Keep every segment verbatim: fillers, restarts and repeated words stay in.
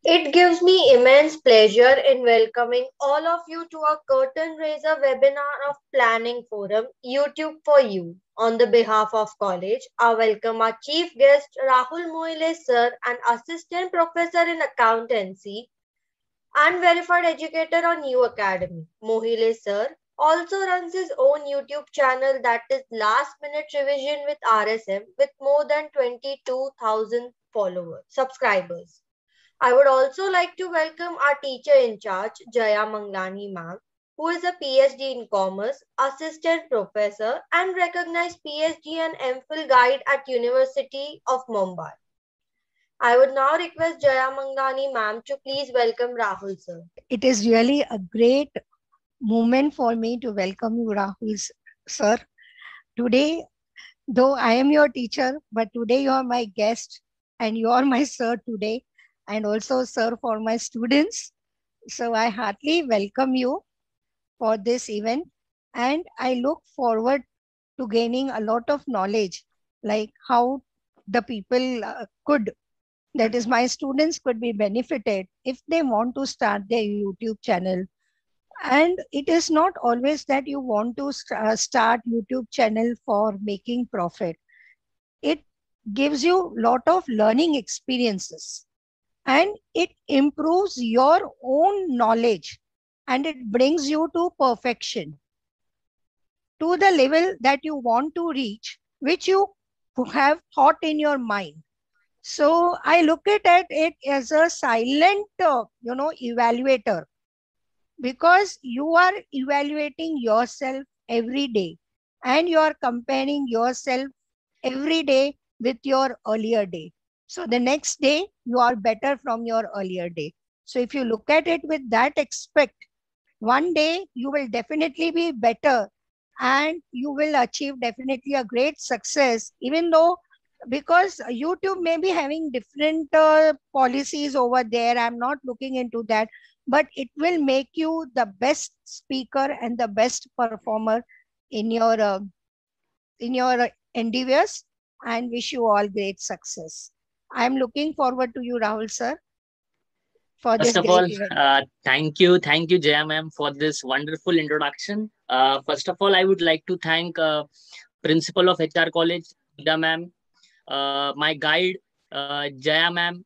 It gives me immense pleasure in welcoming all of you to our Curtain Raiser webinar of Planning Forum, YouTube for You. On the behalf of college, I welcome our chief guest Rahul Moile sir, an assistant professor in accountancy and verified educator on U Academy. Mohile sir also runs his own YouTube channel that is Last Minute Revision with R S M with more than twenty-two thousand followers, subscribers. I would also like to welcome our teacher in charge, Jaya Manglani ma'am, who is a PhD in Commerce, assistant professor, and recognized PhD and MPhil guide at University of Mumbai. I would now request Jaya Manglani ma'am to please welcome Rahul sir. It is really a great moment for me to welcome you, Rahul sir. Today, though I am your teacher, but today you are my guest and you are my sir today, and also sir for my students. So I heartily welcome you for this event, and I look forward to gaining a lot of knowledge, like how the people uh, could, that is, my students could be benefited if they want to start their YouTube channel. And it is not always that you want to st- uh, start YouTube channel for making profit. It gives you lot of learning experiences, and it improves your own knowledge, and it brings you to perfection, to the level that you want to reach, which you have thought in your mind. So I look at it as a silent, uh, you know, evaluator, because you are evaluating yourself every day, and you are comparing yourself every day with your earlier day. So the next day you are better from your earlier day. So if you look at it with that aspect, one day you will definitely be better, and you will achieve definitely a great success, even though, because YouTube may be having different uh, policies over there. I'm not looking into that, but it will make you the best speaker and the best performer in your uh, in your endeavors, and wish you all great success. I'm looking forward to you, Rahul sir, for First this of great all, event. uh, thank you, thank you, Jaya ma'am, for this wonderful introduction. Uh, first of all, I would like to thank uh, Principal of H R College, Ida ma'am, uh, my guide, uh, Jaya ma'am,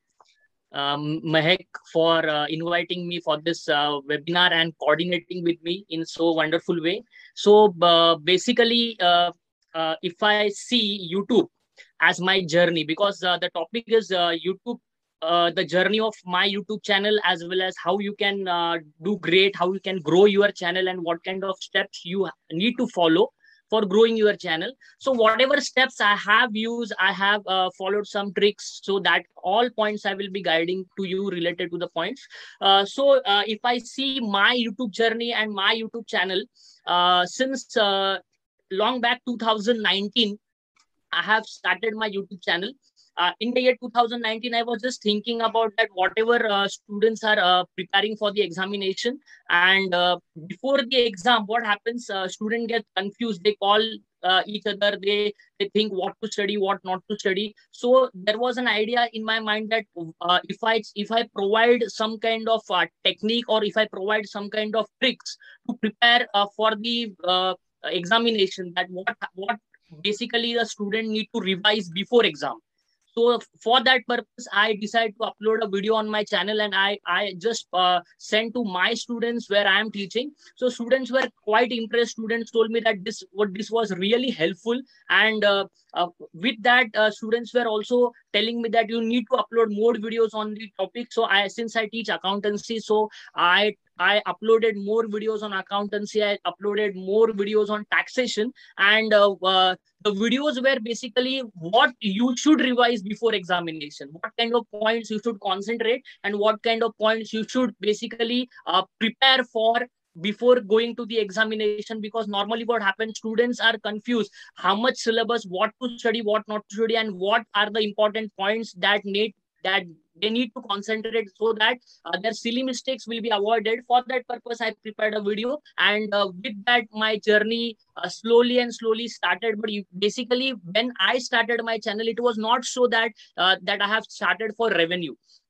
um, Mahek, for uh, inviting me for this uh, webinar and coordinating with me in so wonderful way. So uh, basically, uh, uh, if I see YouTube as my journey, because uh, the topic is uh, YouTube, uh, the journey of my YouTube channel, as well as how you can uh, do great, how you can grow your channel, and what kind of steps you need to follow for growing your channel. So whatever steps I have used, I have uh, followed some tricks, so that all points I will be guiding to you related to the points. Uh, so uh, if I see my YouTube journey and my YouTube channel, uh, since uh, long back two thousand nineteen, I have started my YouTube channel. Uh, in the year two thousand nineteen, I was just thinking about that whatever uh, students are uh, preparing for the examination, and uh, before the exam, what happens? Uh, student get confused. They call uh, each other. They they think what to study, what not to study. So there was an idea in my mind that uh, if I if I provide some kind of uh, technique, or if I provide some kind of tricks to prepare uh, for the uh, examination, that what what basically the student need to revise before exam. So for that purpose, I decided to upload a video on my channel, and i i just uh, sent to my students where I am teaching. So students were quite impressed. Students told me that this what this was really helpful, and uh, uh, with that, uh, students were also telling me that you need to upload more videos on the topic. So I since I teach accountancy, so i I uploaded more videos on accountancy. I uploaded more videos on taxation, and uh, uh, the videos were basically what you should revise before examination, what kind of points you should concentrate, and what kind of points you should basically uh, prepare for before going to the examination. Because normally what happens, students are confused how much syllabus, what to study, what not to study, and what are the important points that need that they need to concentrate, so that uh, their silly mistakes will be avoided. For that purpose, I prepared a video, and uh, with that, my journey uh, slowly and slowly started. But you, basically, when I started my channel, it was not so that uh, that I have started for revenue.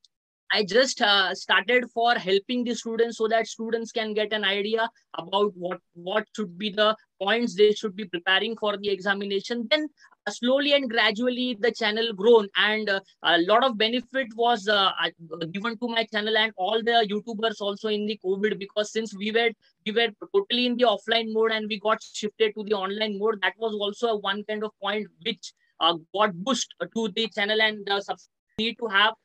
I just uh, started for helping the students so that students can get an idea about what, what should be the points they should be preparing for the examination. Then uh, slowly and gradually the channel grown, and uh, a lot of benefit was uh, given to my channel and all the YouTubers also in the COVID, because since we were we were totally in the offline mode and we got shifted to the online mode, that was also a one kind of point which uh, got boost to the channel, and uh, need to have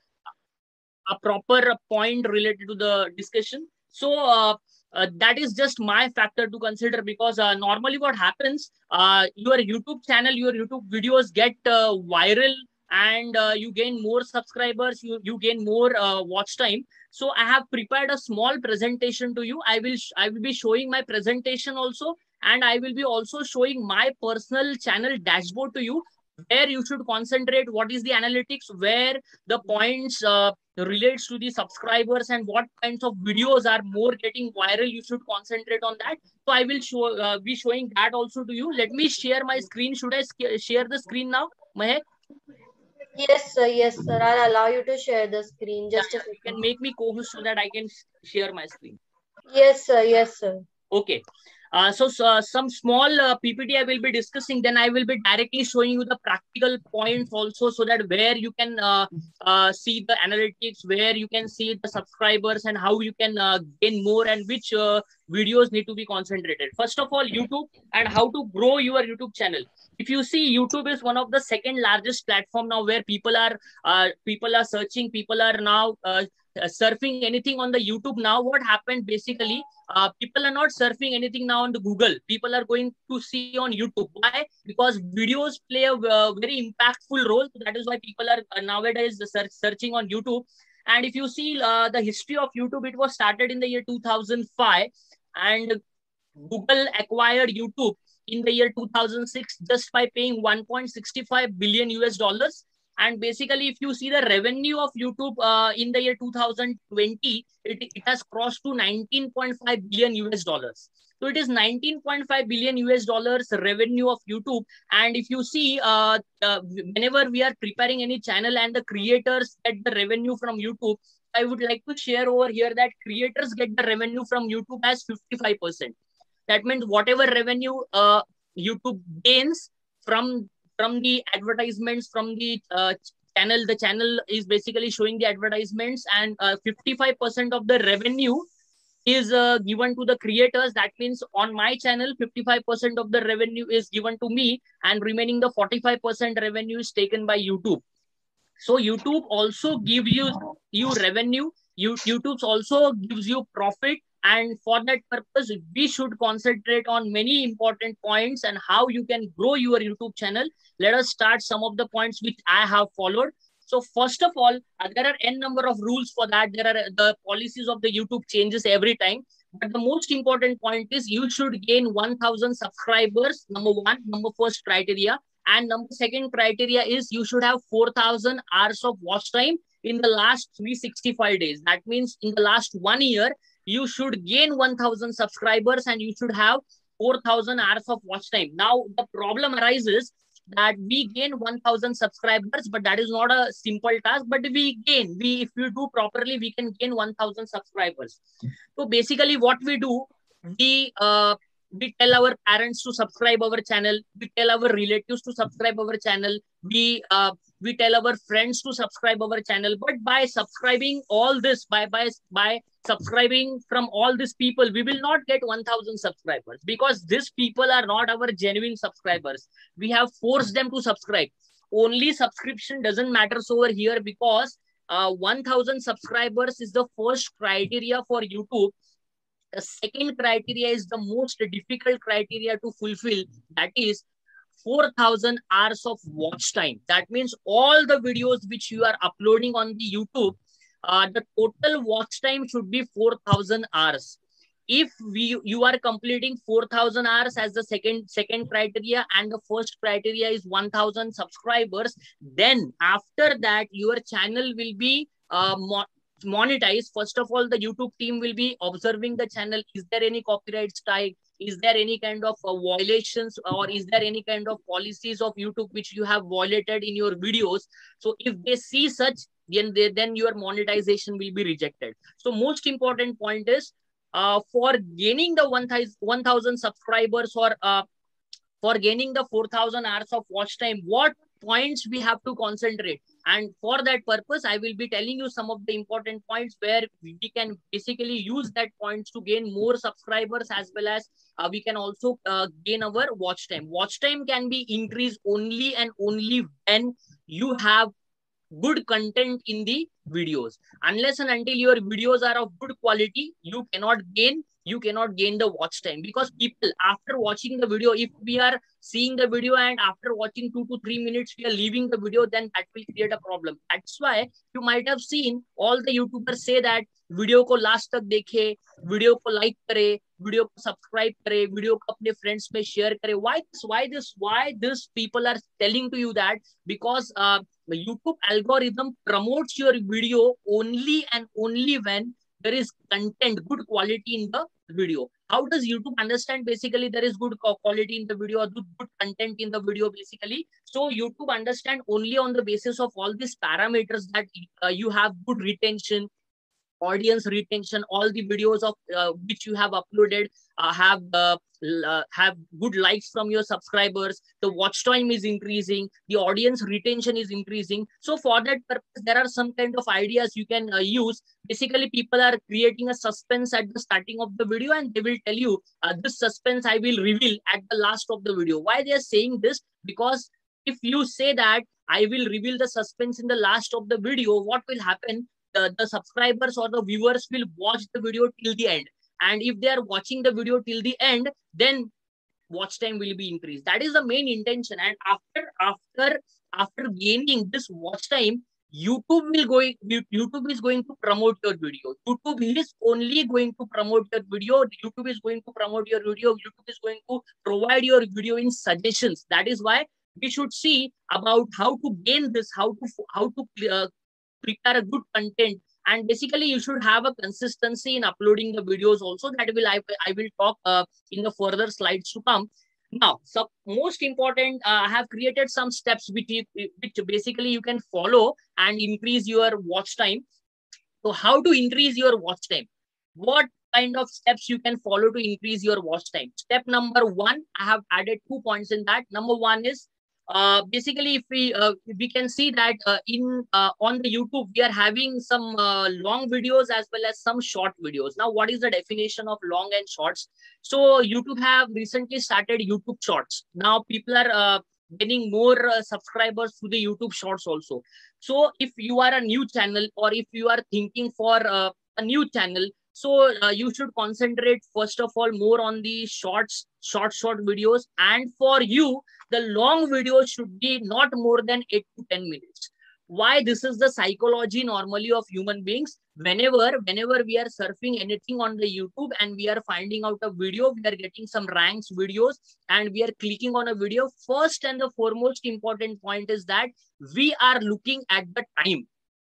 a proper point related to the discussion. So uh, uh, that is just my factor to consider, because uh, normally what happens, uh, your YouTube channel, your YouTube videos get uh, viral, and uh, you gain more subscribers, you, you gain more uh, watch time. So I have prepared a small presentation to you. I will I will be showing my presentation also, and I will be also showing my personal channel dashboard to you, where you should concentrate, what is the analytics, where the points uh, relates to the subscribers, and what kinds of videos are more getting viral, you should concentrate on that. So I will show uh, be showing that also to you. Let me share my screen. Should I share the screen now, Mahek? Yes, sir. Yes, sir. I'll allow you to share the screen. Just yeah, a yeah. You second. can make me co-host so that I can share my screen. Yes, sir. Yes, sir. Okay. Uh, so, so uh, some small uh, P P T I will be discussing. Then I will be directly showing you the practical points also, so that where you can uh, uh, see the analytics, where you can see the subscribers, and how you can uh, gain more, and which uh, videos need to be concentrated. First of all, YouTube and how to grow your YouTube channel. If you see, YouTube is one of the second largest platform now, where people are uh, people are searching, people are now uh, surfing anything on the YouTube. Now what happened basically, uh, people are not surfing anything now on the Google. People are going to see on YouTube. Why? Because videos play a uh, very impactful role. So that is why people are uh, nowadays search, searching on YouTube. And if you see uh, the history of YouTube, it was started in the year two thousand five, and Google acquired YouTube in the year two thousand six just by paying one point six five billion U S dollars. And basically, if you see the revenue of YouTube uh, in the year two thousand twenty, it, it has crossed to nineteen point five billion U S dollars. So it is nineteen point five billion U S dollars revenue of YouTube. And if you see, uh, uh, whenever we are preparing any channel and the creators get the revenue from YouTube, I would like to share over here that creators get the revenue from YouTube as fifty-five percent. That means whatever revenue uh, YouTube gains from from the advertisements from the uh, channel, the channel is basically showing the advertisements, and uh, fifty-five percent of the revenue is uh, given to the creators. That means on my channel, fifty-five percent of the revenue is given to me, and remaining the forty-five percent revenue is taken by YouTube. So YouTube also gives you you revenue. You, YouTube also gives you profit. And for that purpose, we should concentrate on many important points and how you can grow your YouTube channel. Let us start some of the points which I have followed. So first of all, uh, there are n number of rules for that. There are the policies of the YouTube changes every time. But the most important point is you should gain one thousand subscribers. Number one, number first criteria. And number second criteria is you should have four thousand hours of watch time in the last three hundred sixty-five days. That means in the last one year, you should gain one thousand subscribers and you should have four thousand hours of watch time. Now, the problem arises that we gain one thousand subscribers, but that is not a simple task. But we gain, we if we do properly, we can gain one thousand subscribers. So basically what we do, we uh, we tell our parents to subscribe our channel, we tell our relatives to subscribe our channel, we uh, we tell our friends to subscribe our channel. But by subscribing all this, by by by subscribing from all these people, we will not get one thousand subscribers, because these people are not our genuine subscribers. We have forced them to subscribe. Only subscription doesn't matter over here, because uh, one thousand subscribers is the first criteria for YouTube. The second criteria is the most difficult criteria to fulfill. That is four thousand hours of watch time. That means all the videos which you are uploading on the YouTube, uh, the total watch time should be four thousand hours. If we you are completing four thousand hours as the second second criteria, and the first criteria is one thousand subscribers, then after that your channel will be uh, monetized. First of all, the YouTube team will be observing the channel. Is there any copyright strike? Is there any kind of uh, violations, or is there any kind of policies of YouTube which you have violated in your videos? So if they see such, then they, then your monetization will be rejected. So most important point is, uh, for gaining the one thousand subscribers, or uh, for gaining the four thousand hours of watch time, what points we have to concentrate. And for that purpose, I will be telling you some of the important points where we can basically use that points to gain more subscribers, as well as uh, we can also uh, gain our watch time. Watch time can be increased only and only when you have good content in the videos. Unless and until your videos are of good quality, you cannot gain you cannot gain the watch time. Because people, after watching the video, if we are seeing the video and after watching two to three minutes we are leaving the video, then that will create a problem. That's why you might have seen all the YouTubers say that video को last तक देखे, video को like करे, video को subscribe करे, video को अपने friends में शेयर करे. Why this? Why this? Why this? People are telling to you that because uh, the YouTube algorithm promotes your video only and only when there is content, good quality in the video. How does YouTube understand basically there is good quality in the video or good, good content in the video basically? So YouTube understand only on the basis of all these parameters that uh, you have good retention, audience retention, all the videos of uh, which you have uploaded uh, have uh, uh, have good likes from your subscribers, the watch time is increasing, the audience retention is increasing. So for that purpose, there are some kind of ideas you can uh, use. Basically, people are creating a suspense at the starting of the video, and they will tell you uh, this suspense I will reveal at the last of the video. Why they are saying this? Because if you say that I will reveal the suspense in the last of the video, what will happen? The, the subscribers or the viewers will watch the video till the end. And if they are watching the video till the end, then watch time will be increased. That is the main intention. And after after after gaining this watch time, YouTube will go. YouTube is going to promote your video. YouTube is only going to promote your video. YouTube is going to promote your video. YouTube is going to provide your video in suggestions. That is why we should see about how to gain this, how to how to uh, prepare a good content. And basically you should have a consistency in uploading the videos also. That will I, I will talk uh, in the further slides to come. Now, so most important, uh, I have created some steps which, you, which basically you can follow and increase your watch time. So how to increase your watch time? What kind of steps you can follow to increase your watch time? Step number one, I have added two points in that. Number one is Uh, basically, if we uh, we can see that uh, in uh, on the YouTube we are having some uh, long videos as well as some short videos. Now, what is the definition of long and shorts? So YouTube have recently started YouTube Shorts. Now people are uh, getting more uh, subscribers to the YouTube Shorts also. So if you are a new channel, or if you are thinking for uh, a new channel, so uh, you should concentrate first of all more on the shorts, short, short videos. And for you, the long videos should be not more than eight to ten minutes. Why? This is the psychology normally of human beings. Whenever, whenever we are surfing anything on the YouTube and we are finding out a video, we are getting some ranks videos and we are clicking on a video. First and the foremost important point is that we are looking at the time.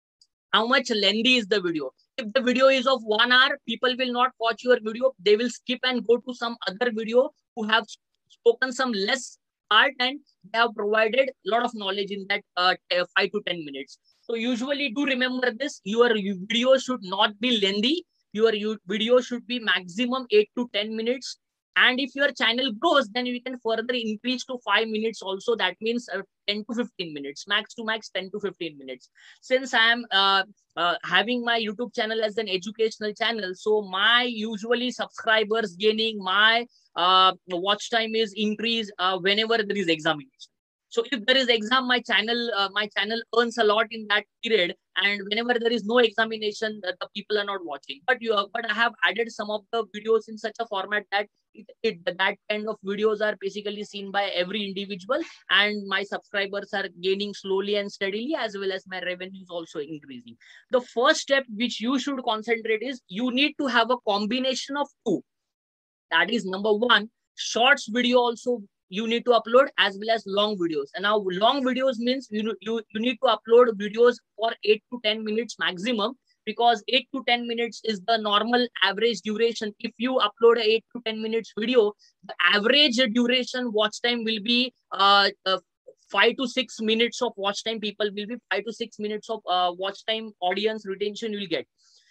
How much lengthy is the video? If the video is of one hour, people will not watch your video. They will skip and go to some other video who have spoken some less part and they have provided a lot of knowledge in that uh, five to ten minutes. So usually do remember this. Your video should not be lengthy. Your video should be maximum eight to ten minutes. And if your channel grows, then you can further increase to five minutes also. That means uh, ten to fifteen minutes, max to max ten to fifteen minutes. Since I am uh, uh, having my YouTube channel as an educational channel, so my usually subscribers gaining, my uh, watch time is increased uh, whenever there is examination. So if there is exam, my channel uh, my channel earns a lot in that period, and whenever there is no examination, the, the people are not watching. But you uh, but I have added some of the videos in such a format that it, it that kind of videos are basically seen by every individual, and my subscribers are gaining slowly and steadily, as well as my revenue is also increasing. The first step which you should concentrate is you need to have a combination of two. That is number one, shorts video also you need to upload, as well as long videos. And now long videos means you, you, you need to upload videos for eight to ten minutes maximum. because eight to ten minutes is the normal average duration. If you upload a eight to ten minutes video, the average duration watch time will be uh, uh, five to six minutes of watch time. People will be five to six minutes of uh, watch time. Audience retention you will get.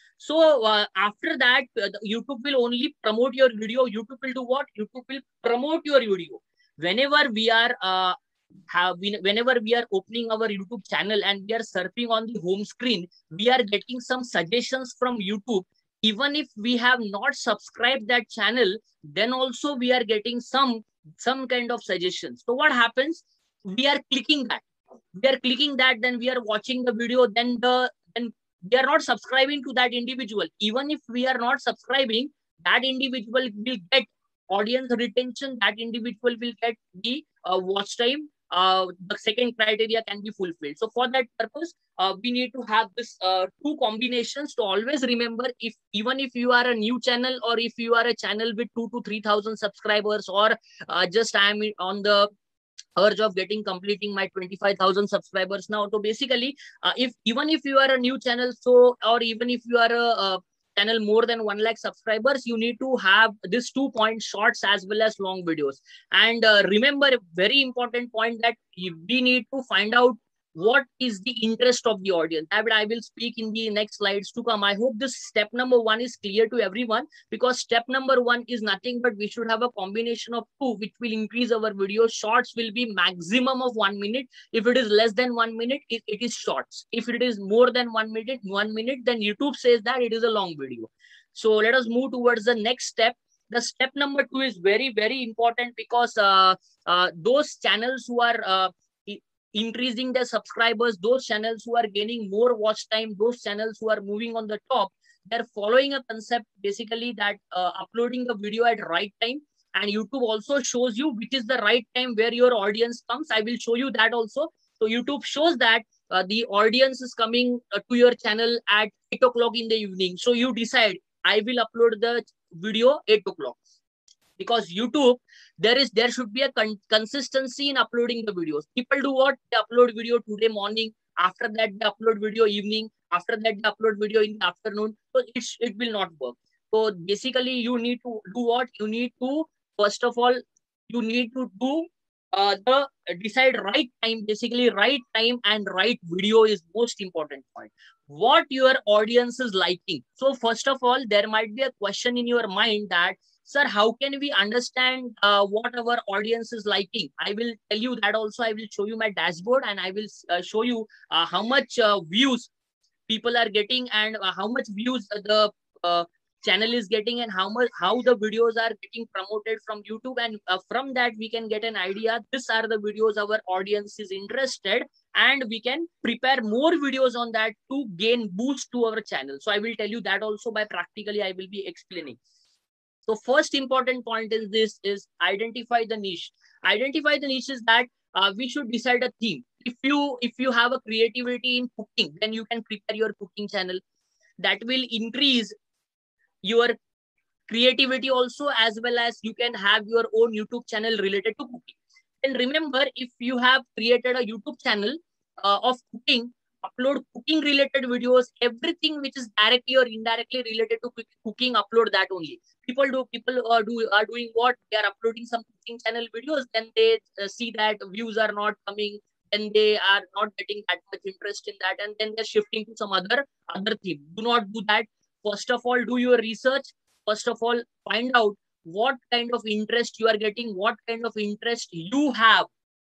So uh, after that, uh, YouTube will only promote your video. YouTube will do what? YouTube will promote your video. Whenever we are uh, have been, whenever we are opening our YouTube channel and we are surfing on the home screen, we are getting some suggestions from YouTube. Even if we have not subscribed that channel, then also we are getting some some kind of suggestions. So what happens? We are clicking that. We are clicking that. Then we are watching the video. Then the then we are not subscribing to that individual. Even if we are not subscribing, that individual will get audience retention. That individual will get the uh, watch time. Uh, the second criteria can be fulfilled. So for that purpose, uh, we need to have this uh, two combinations to always remember. If even if you are a new channel, or if you are a channel with two to three thousand subscribers, or uh, just I am on the urge of getting completing my twenty-five thousand subscribers now. So basically, uh, if even if you are a new channel, so or even if you are a, a channel more than one lakh subscribers, you need to have this two point shorts as well as long videos. And uh, remember a very important point, that we need to find out what is the interest of the audience. That I will speak in the next slides to come. I hope this step number one is clear to everyone, because step number one is nothing but we should have a combination of two, which will increase our video. Shorts will be maximum of one minute. If it is less than one minute, it, it is shorts. If it is more than one minute, one minute, then YouTube says that it is a long video. So let us move towards the next step. The step number two is very, very important, because uh, uh, those channels who are uh, increasing their subscribers, those channels who are gaining more watch time, those channels who are moving on the top, they're following a concept basically that uh, uploading the video at right time. And YouTube also shows you which is the right time where your audience comes. I will show you that also. So YouTube shows that uh, the audience is coming uh, to your channel at eight o'clock in the evening. So you decide, I will upload the video eight o'clock. Because YouTube, there is there should be a con consistency in uploading the videos. People do what? They upload video today morning. After that, they upload video evening. After that, they upload video in the afternoon. So it, it will not work. So basically, you need to do what? You need to, first of all, you need to do uh, the decide right time. Basically, right time and right video is most important point. What your audience is liking. So first of all, there might be a question in your mind that, sir, how can we understand uh, what our audience is liking? I will tell you that also. I will show you my dashboard, and I will uh, show you uh, how much uh, views people are getting, and uh, how much views the uh, channel is getting, and how much how the videos are getting promoted from YouTube. And uh, from that, we can get an idea. These are the videos our audience is interested, and we can prepare more videos on that to gain boost to our channel. So I will tell you that also. By practically, I will be explaining. So first important point is this is identify the niche. Identify the niche is that uh, we should decide a theme. If you if you have a creativity in cooking, then you can prepare your cooking channel. That will increase your creativity also, as well as you can have your own YouTube channel related to cooking. And remember, if you have created a YouTube channel uh, of cooking, upload cooking related videos. Everything which is directly or indirectly related to cooking, upload that only. People do people are do are doing what? They are uploading some cooking channel videos, then they uh, see that views are not coming, and they are not getting that much interest in that, and then they're shifting to some other other theme. Do not do that. First of all, do your research. First of all, find out what kind of interest you are getting, what kind of interest you have,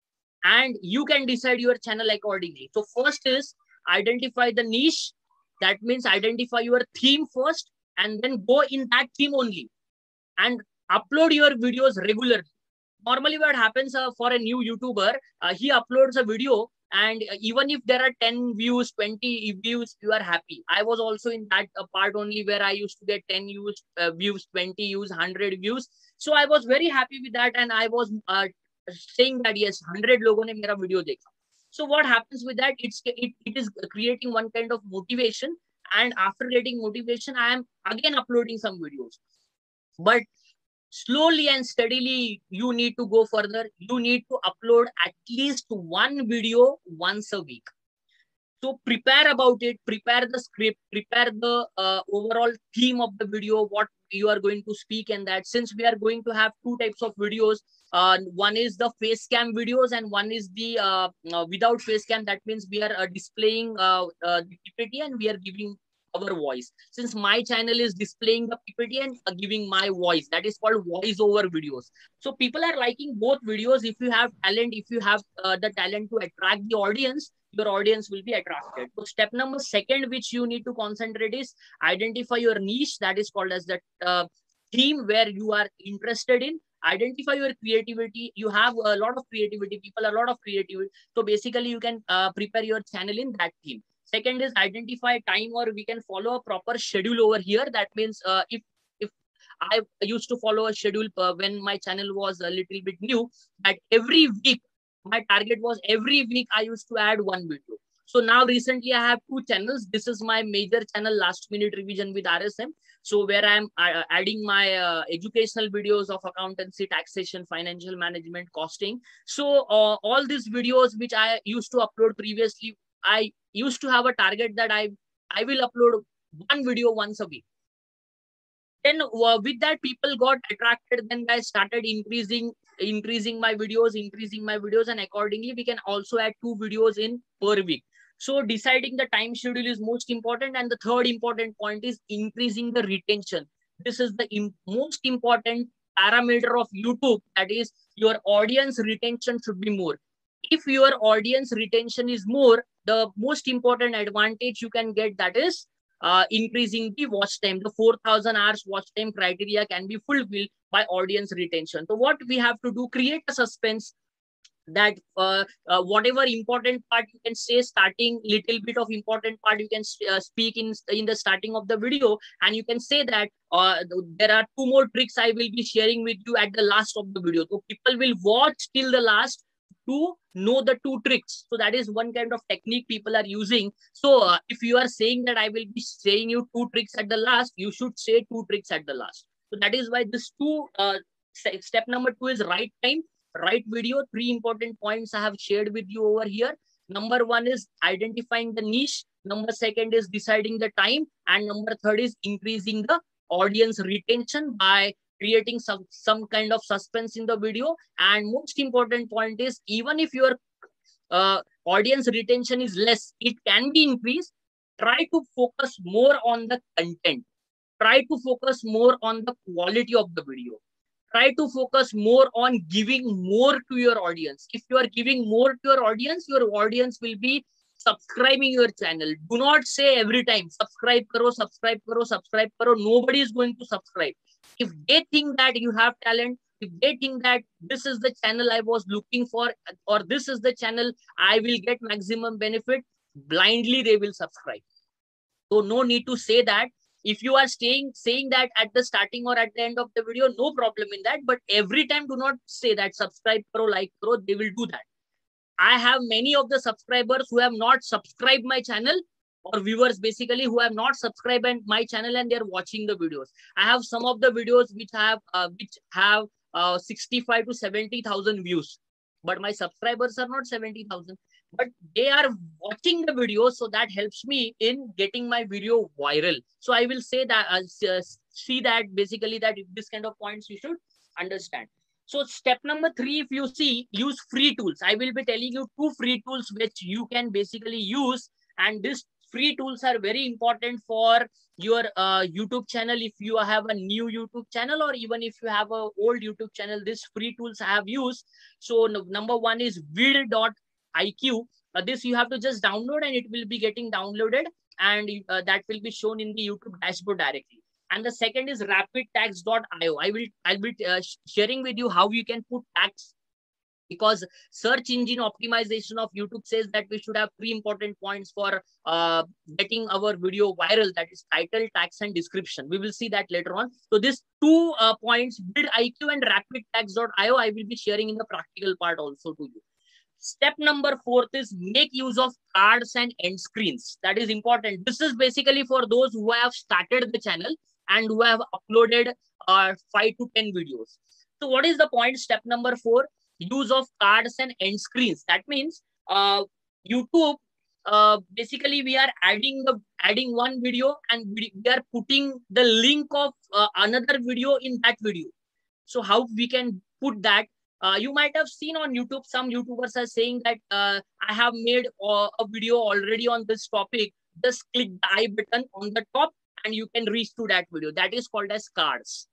and you can decide your channel accordingly. So first is identify the niche. That means identify your theme first, and then go in that theme only, and upload your videos regularly. Normally what happens uh, for a new YouTuber, uh, he uploads a video, and uh, even if there are ten views, twenty views, you are happy. I was also in that uh, part only, where I used to get ten views, uh, views, twenty views, one hundred views. So I was very happy with that, and I was uh, saying that yes, one hundred logon ne mera video dekha. So what happens with that? It's it, it is creating one kind of motivation, and after getting motivation, I am again uploading some videos. But slowly and steadily, you need to go further. You need to upload at least one video once a week. So prepare about it, prepare the script, prepare the uh, overall theme of the video, what you are going to speak, and that since we are going to have two types of videos, uh, one is the face cam videos and one is the uh, uh, without face cam. That means we are uh, displaying uh, uh, the P P T and we are giving our voice. Since my channel is displaying the P P T and uh, giving my voice, that is called voice over videos. So people are liking both videos. If you have talent, if you have uh, the talent to attract the audience, your audience will be attracted. So step number second, which you need to concentrate, is identify your niche. That is called as the uh, theme where you are interested in. Identify your creativity. You have a lot of creativity. People, a lot of creativity. So basically, you can uh, prepare your channel in that theme. Second is identify time, or we can follow a proper schedule over here. That means uh, if if I used to follow a schedule uh, when my channel was a little bit new, that every week my target was every week I used to add one video. So now recently I have two channels. This is my major channel, Last Minute Revision with R S M. So where I'm uh, adding my uh, educational videos of accountancy, taxation, financial management, costing. So uh, all these videos which I used to upload previously, I used to have a target that I I will upload one video once a week. Then uh, with that, people got attracted. Then I started increasing increasing my videos, increasing my videos, and accordingly we can also add two videos in per week. So deciding the time schedule is most important. And the third important point is increasing the retention. This is the im most important parameter of YouTube. That is, your audience retention should be more. If your audience retention is more, the most important advantage you can get, that is uh, increasing the watch time. The four thousand hours watch time criteria can be fulfilled by audience retention. So what we have to do, create a suspense, that uh, uh, whatever important part you can say starting, little bit of important part you can uh, speak in in the starting of the video, and you can say that uh, there are two more tricks I will be sharing with you at the last of the video. So people will watch till the last to know the two tricks. So that is one kind of technique people are using. So uh, if you are saying that I will be saying you two tricks at the last, you should say two tricks at the last. So that is why this two uh, step number two is right time, right video. Three important points I have shared with you over here. Number one is identifying the niche. Number second is deciding the time. And number third is increasing the audience retention by creating some, some kind of suspense in the video. And most important point is, even if your uh, audience retention is less, it can be increased. Try to focus more on the content. Try to focus more on the quality of the video. Try to focus more on giving more to your audience. If you are giving more to your audience, your audience will be subscribing your channel. Do not say every time, subscribe karo, subscribe karo, subscribe karo. Nobody is going to subscribe. If they think that you have talent, if they think that this is the channel I was looking for, or this is the channel I will get maximum benefit, blindly they will subscribe. So no need to say that. If you are staying saying that at the starting or at the end of the video, no problem in that. But every time, do not say that subscribe karo, like karo. They will do that. I have many of the subscribers who have not subscribed my channel, or viewers basically who have not subscribed my channel, and they're watching the videos. I have some of the videos which have uh, which have uh, sixty-five to seventy thousand views, but my subscribers are not seventy thousand. But they are watching the video, so that helps me in getting my video viral. So I will say that, uh, see that basically that this kind of points you should understand. So step number three, if you see, use free tools. I will be telling you two free tools which you can basically use, and these free tools are very important for your uh, YouTube channel. If you have a new YouTube channel, or even if you have an old YouTube channel, these free tools I have used. So number one is vid dot I Q. Uh, this you have to just download, and it will be getting downloaded, and uh, that will be shown in the YouTube dashboard directly. And the second is rapid tax dot I O. I will I'll be uh, sharing with you how you can put tax, because search engine optimization of YouTube says that we should have three important points for uh, getting our video viral. That is title, tax, and description. We will see that later on. So these two uh, points, vid dot I Q and rapid tax dot I O, I will be sharing in the practical part also to you. Step number fourth is make use of cards and end screens. That is important. This is basically for those who have started the channel and who have uploaded uh, five to ten videos. So what is the point? Step number four, use of cards and end screens. That means uh, YouTube uh, basically we are adding the adding one video and we, we are putting the link of uh, another video in that video. So how we can put that? Uh, you might have seen on YouTube, some YouTubers are saying that uh, I have made uh, a video already on this topic. Just click the I button on the top and you can reach to that video. That is called as cards.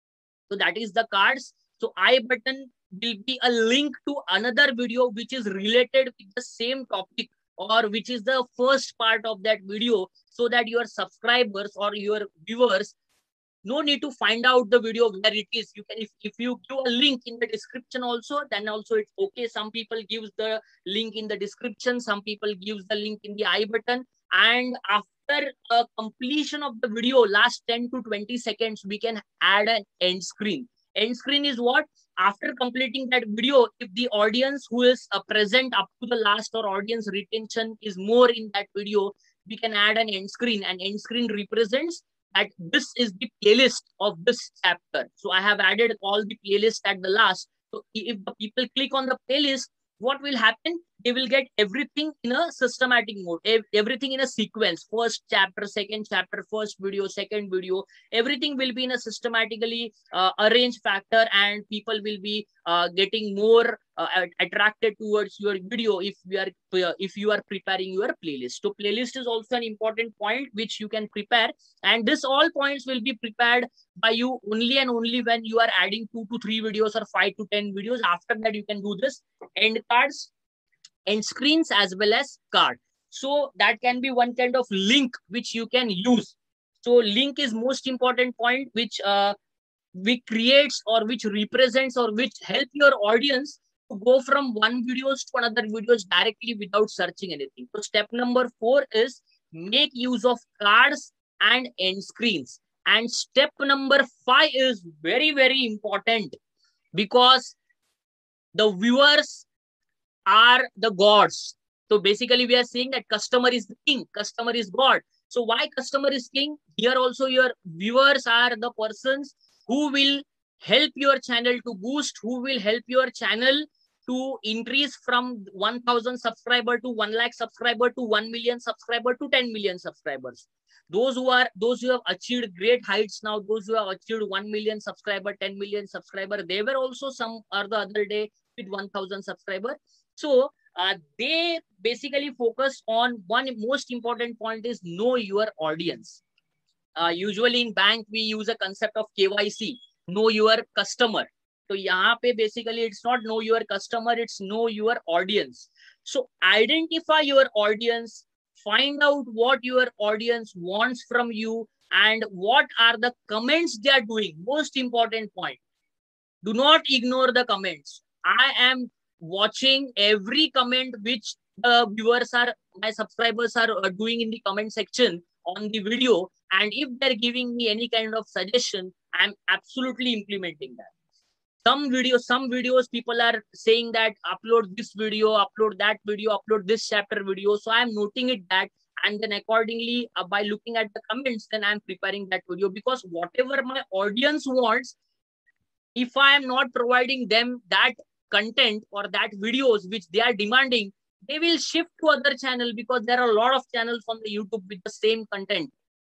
So that is the cards. So I button will be a link to another video which is related with the same topic or which is the first part of that video, so that your subscribers or your viewers no need to find out the video where it is. You can, if, if you give a link in the description also, then also it's okay. Some people gives the link in the description, some people gives the link in the I button, and after a completion of the video, last ten to twenty seconds, we can add an end screen. End screen is what? After completing that video, if the audience who is uh, present up to the last or audience retention is more in that video, we can add an end screen, and end screen represents that this is the playlist of this chapter. So I have added all the playlist at the last. So if the people click on the playlist, what will happen? They will get everything in a systematic mode, everything in a sequence. First chapter, second chapter, first video, second video. Everything will be in a systematically uh, arranged factor, and people will be uh, getting more uh, attracted towards your video if we are uh, if you are preparing your playlist. So playlist is also an important point which you can prepare, and this all points will be prepared by you only and only when you are adding two to three videos or five to ten videos. After that, you can do this end cards, end screens, as well as card. So that can be one kind of link which you can use. So link is most important point which uh, which creates or which represents or which help your audience to go from one videos to another videos directly without searching anything. So step number four is make use of cards and end screens. And step number five is very, very important, because the viewers are the gods. So basically we are saying that customer is the king, customer is God. So why customer is king? Here also your viewers are the persons who will help your channel to boost, who will help your channel to increase from one thousand subscriber to one lakh subscriber to one million subscriber to ten million subscribers. Those who are, those who have achieved great heights now, those who have achieved one million subscriber, ten million subscriber, they were also some or the other day with one thousand subscriber. So uh, they basically focus on one most important point is know your audience. Uh, usually in bank, we use a concept of K Y C, know your customer. So यहाँ पे basically it's not know your customer, it's know your audience. So identify your audience, find out what your audience wants from you and what are the comments they are doing. Most important point. Do not ignore the comments. I am watching every comment which the viewers are, my subscribers are doing in the comment section on the video, and if they're giving me any kind of suggestion, I'm absolutely implementing that. Some videos, some videos people are saying that upload this video, upload that video, upload this chapter video. So I'm noting it that, and then accordingly uh, by looking at the comments, then I'm preparing that video, because whatever my audience wants, if I am not providing them that content or that videos which they are demanding, they will shift to other channel, because there are a lot of channels on the YouTube with the same content.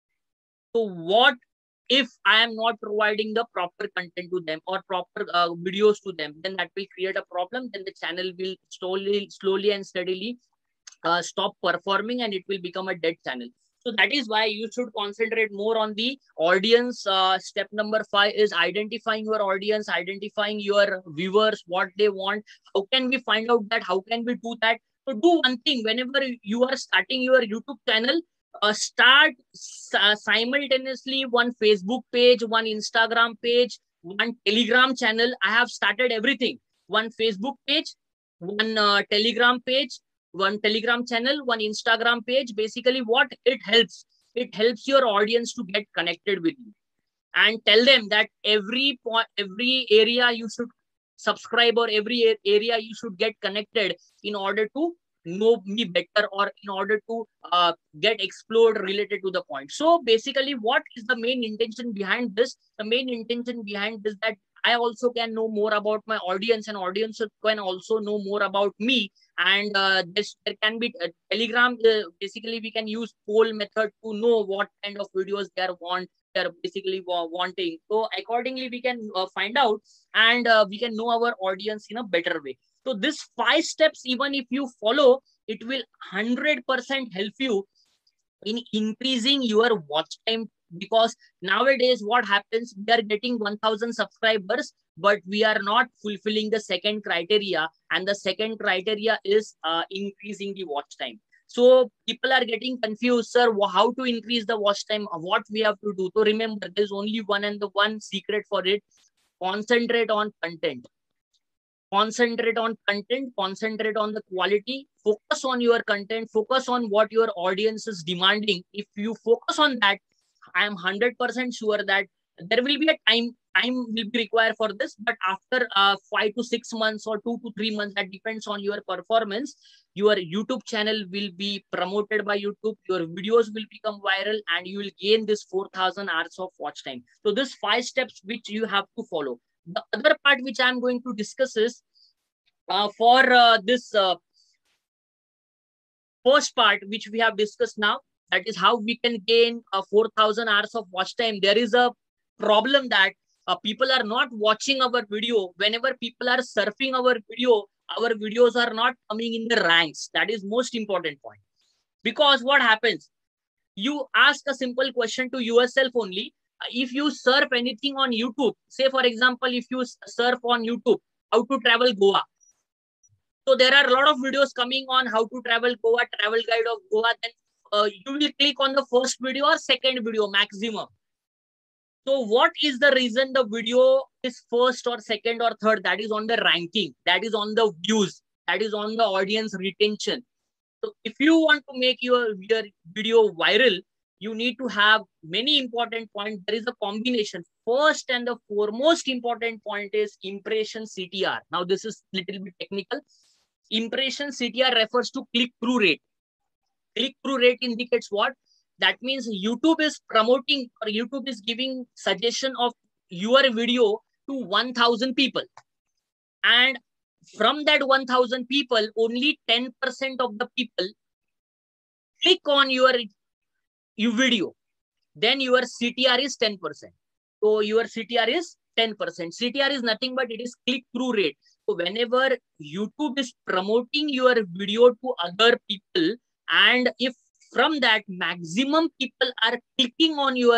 So what if I am not providing the proper content to them or proper uh, videos to them? Then that will create a problem. Then the channel will slowly, slowly and steadily uh, stop performing, and it will become a dead channel. So that is why you should concentrate more on the audience. Uh, step number five is identifying your audience, identifying your viewers, what they want. How can we find out that? How can we do that? So do one thing. Whenever you are starting your YouTube channel, uh, start uh, simultaneously one Facebook page, one Instagram page, one Telegram channel. I have started everything. One Facebook page, one uh, Telegram page, one Telegram channel, one Instagram page. Basically what it helps, it helps your audience to get connected with you, and tell them that every point, every area you should subscribe, or every area you should get connected in order to know me better, or in order to uh, get explored related to the point. So basically what is the main intention behind this? The main intention behind this, that I also can know more about my audience, and audience can also know more about me, And uh, this, there can be uh, Telegram. Uh, basically, we can use poll method to know what kind of videos they are want. They are basically wa wanting. So accordingly, we can uh, find out, and uh, we can know our audience in a better way. So this five steps, even if you follow, it will one hundred percent help you in increasing your watch time. Because nowadays what happens, we are getting one thousand subscribers, but we are not fulfilling the second criteria, and the second criteria is uh, increasing the watch time. So people are getting confused, sir, how to increase the watch time, what we have to do. So remember, there's only one and the one secret for it: concentrate on content. Concentrate on content, concentrate on the quality, focus on your content, focus on what your audience is demanding. If you focus on that, I am one hundred percent sure that there will be a time, time will be required for this, but after uh, five to six months or two to three months, that depends on your performance, your YouTube channel will be promoted by YouTube, your videos will become viral, and you will gain this four thousand hours of watch time. So this five steps which you have to follow. The other part which I'm going to discuss is uh, for uh, this uh, first part which we have discussed now, that is how we can gain uh, four thousand hours of watch time. There is a problem that uh, people are not watching our video. Whenever people are surfing our video, our videos are not coming in the ranks. That is most important point. Because what happens, you ask a simple question to yourself only. If you surf anything on YouTube, say for example, if you surf on YouTube, how to travel Goa. So there are a lot of videos coming on how to travel Goa, travel guide of Goa. Then uh, you will click on the first video or second video maximum. So what is the reason the video is first or second or third? That is on the ranking. That is on the views. That is on the audience retention. So if you want to make your, your video viral, you need to have many important points. There is a combination. First and the foremost important point is impression C T R. Now this is little bit technical. Impression C T R refers to click-through rate. Click-through rate indicates what? That means YouTube is promoting or YouTube is giving suggestion of your video to one thousand people. And from that one thousand people, only ten percent of the people click on your, your video. Then your C T R is ten percent. So your C T R is ten percent. C T R is nothing but it is click-through rate. So whenever YouTube is promoting your video to other people, and if from that maximum people are clicking on your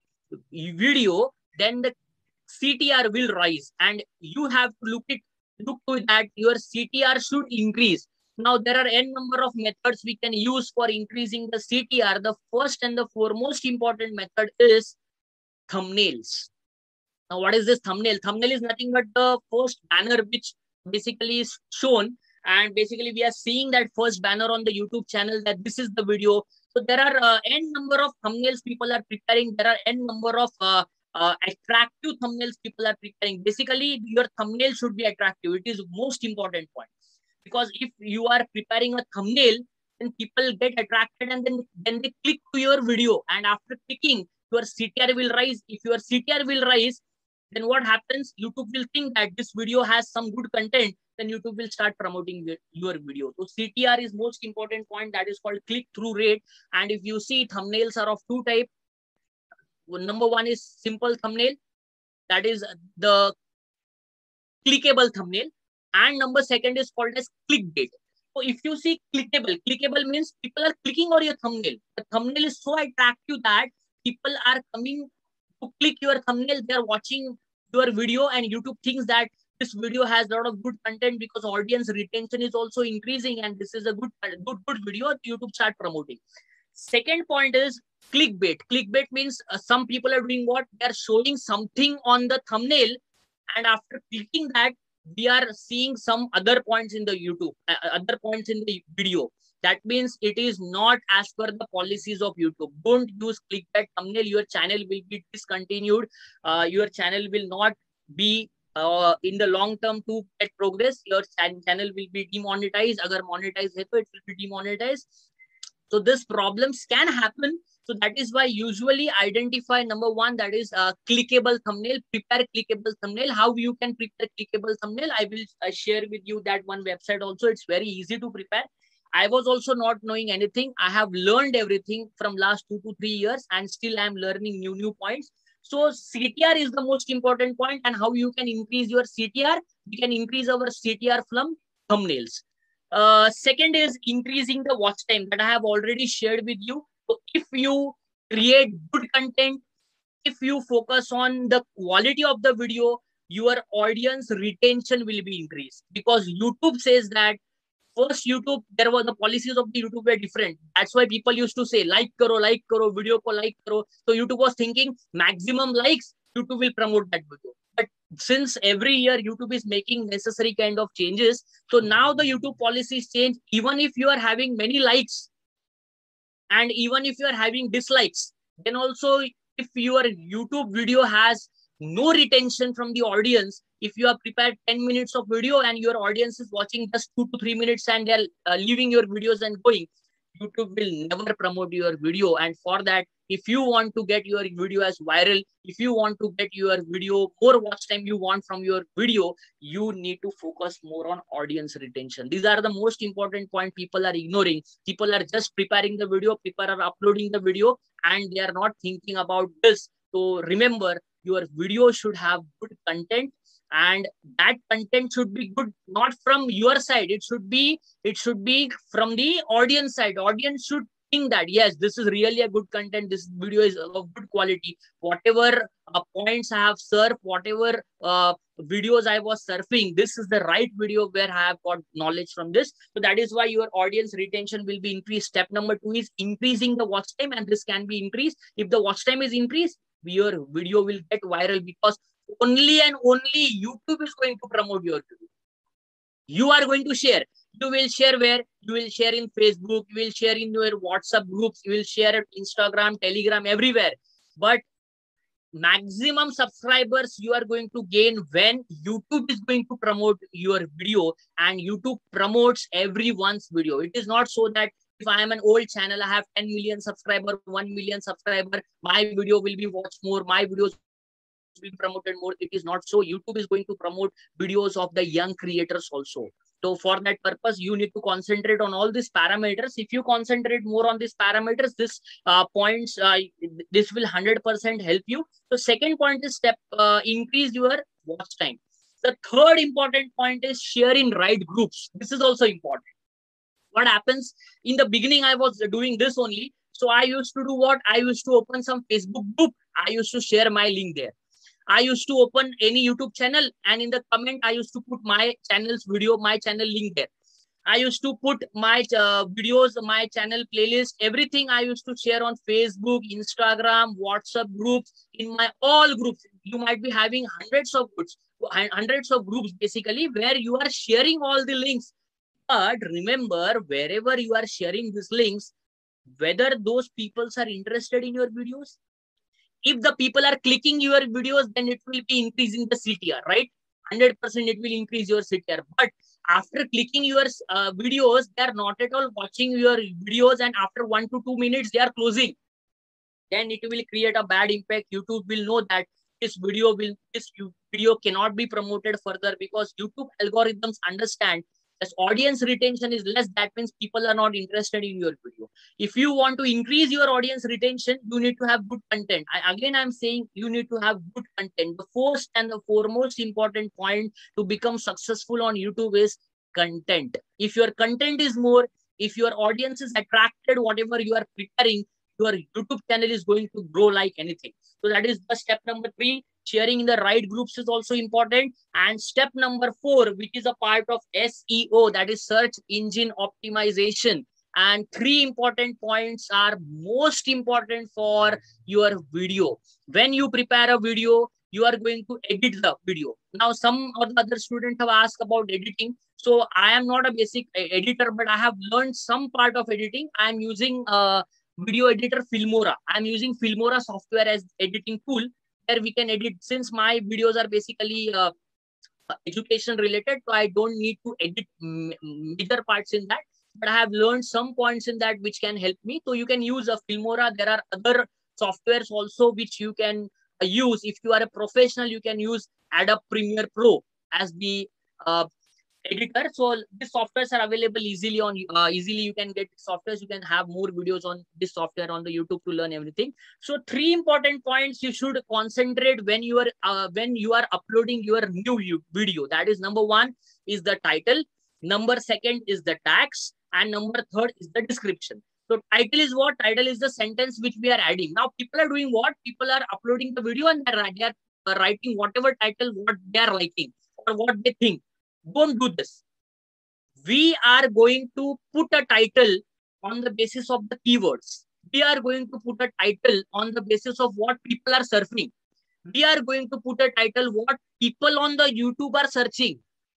video, then the C T R will rise, and you have to look it look to that your C T R should increase. Now there are n number of methods we can use for increasing the C T R. The first and the foremost important method is thumbnails. Now what is this thumbnail? Thumbnail is nothing but the first banner which basically is shown, and basically we are seeing that first banner on the YouTube channel that this is the video. So there are uh, n number of thumbnails people are preparing. There are n number of uh, uh, attractive thumbnails people are preparing. Basically your thumbnail should be attractive. It is most important point, because if you are preparing a thumbnail, then people get attracted and then, then they click to your video, and after clicking, your C T R will rise. If your C T R will rise, then what happens? YouTube will think that this video has some good content, then YouTube will start promoting your video. So C T R is most important point, that is called click-through rate. And if you see, thumbnails are of two types. Number one is simple thumbnail, that is the clickable thumbnail. And number second is called as clickbait. So if you see clickable, clickable means people are clicking on your thumbnail. The thumbnail is so attractive that people are coming to click your thumbnail. They are watching your video, and YouTube thinks that this video has a lot of good content because audience retention is also increasing, and this is a good, good, good video. YouTube start promoting. Second point is clickbait. Clickbait means uh, some people are doing what? They are showing something on the thumbnail, and after clicking that, we are seeing some other points in the YouTube, uh, other points in the video. That means it is not as per the policies of YouTube. Don't use clickbait thumbnail. Your channel will be discontinued. Uh, your channel will not be uh, in the long term to get progress. Your channel will be demonetized. Agar monetized hai to it will be demonetized. So these problems can happen So that is why usually identify number one, that is uh, clickable thumbnail, prepare clickable thumbnail. How you can prepare clickable thumbnail? I will uh, share with you that one website also. It's very easy to prepare. I was also not knowing anything. I have learned everything from last two to three years and still I'm learning new, new points. So C T R is the most important point, and how you can increase your C T R. We can increase our C T R from thumbnails. Uh, second is increasing the watch time that I have already shared with you. So if you create good content, if you focus on the quality of the video, your audience retention will be increased, because YouTube says that first YouTube, there was the policies of the YouTube were different. That's why people used to say like karo, like karo, video ko like karo. So YouTube was thinking maximum likes, YouTube will promote that video. But since every year YouTube is making necessary kind of changes, so now the YouTube policies change. Even if you are having many likes and even if you are having dislikes, then also if your YouTube video has no retention from the audience, if you have prepared ten minutes of video and your audience is watching just two to three minutes and they're uh, leaving your videos and going, YouTube will never promote your video. And for that, if you want to get your video as viral, if you want to get your video more watch time you want from your video, you need to focus more on audience retention. These are the most important point people are ignoring. People are just preparing the video, people are uploading the video, and they are not thinking about this. So remember, your video should have good content, and that content should be good not from your side. It should be it should be from the audience side. Audience should think that yes, this is really a good content, this video is of good quality. Whatever uh, points I have surfed, whatever uh, videos I was surfing, this is the right video where I have got knowledge from this. So that is why your audience retention will be increased. Step number two is increasing the watch time, and this can be increased. If the watch time is increased, your video will get viral, because only and only YouTube is going to promote your video. You are going to share. You will share where? You will share in Facebook, you will share in your WhatsApp groups, you will share it Instagram, Telegram, everywhere. But maximum subscribers you are going to gain when YouTube is going to promote your video, and YouTube promotes everyone's video. It is not so that if I am an old channel, I have ten million subscribers, one million subscriber, my video will be watched more, my videos will be promoted more. It is not so. YouTube is going to promote videos of the young creators also. So for that purpose, you need to concentrate on all these parameters. If you concentrate more on these parameters, this uh, points, uh, this will one hundred percent help you. So second point is step, uh, increase your watch time. The third important point is share in right groups. This is also important. What happens in the beginning, I was doing this only. So I used to do what? I used to open some Facebook group. I used to share my link there. I used to open any YouTube channel, and in the comment, I used to put my channel's video, my channel link there. I used to put my uh, videos, my channel playlist, everything I used to share on Facebook, Instagram, WhatsApp groups, in my all groups. You might be having hundreds of groups, hundreds of groups basically, where you are sharing all the links. But remember, wherever you are sharing these links, whether those people are interested in your videos. If the people are clicking your videos, then it will be increasing the C T R, right? one hundred percent it will increase your C T R. But after clicking your uh, videos, they are not at all watching your videos, and after one to two minutes, they are closing. Then it will create a bad impact. YouTube will know that this video will, this video cannot be promoted further, because YouTube algorithms understand as audience retention is less, that means people are not interested in your video. If you want to increase your audience retention, you need to have good content. I, again, I'm saying you need to have good content. The first and the foremost important point to become successful on YouTube is content. If your content is more, if your audience is attracted, whatever you are preparing, your YouTube channel is going to grow like anything. So that is the step number three. Sharing in the right groups is also important. And step number four, which is a part of S E O, that is search engine optimization. And three important points are most important for your video. When you prepare a video, you are going to edit the video. Now, some of the other students have asked about editing. So I am not a basic editor, but I have learned some part of editing. I am using a video editor Filmora. I am using Filmora software as editing tool, where we can edit. Since my videos are basically uh, education related, so I don't need to edit major parts in that. but I have learned some points in that which can help me. So you can use a Filmora. There are other softwares also which you can uh, use. If you are a professional, you can use Adobe Premiere Pro as the uh, editor. So these softwares are available easily on uh, easily you can get softwares. You can have more videos on this software on the YouTube to learn everything. So three important points you should concentrate when you are uh, when you are uploading your new video. That is, number one is the title, number second is the tags, and number third is the description. So title is what? Title is the sentence which we are adding. Now people are doing what? People are uploading the video and they are, they are writing whatever title what they are liking or what they think. Don't do this. We are going to put a title on the basis of the keywords. We are going to put a title on the basis of what people are surfing. We are going to put a title what people on the YouTube are searching.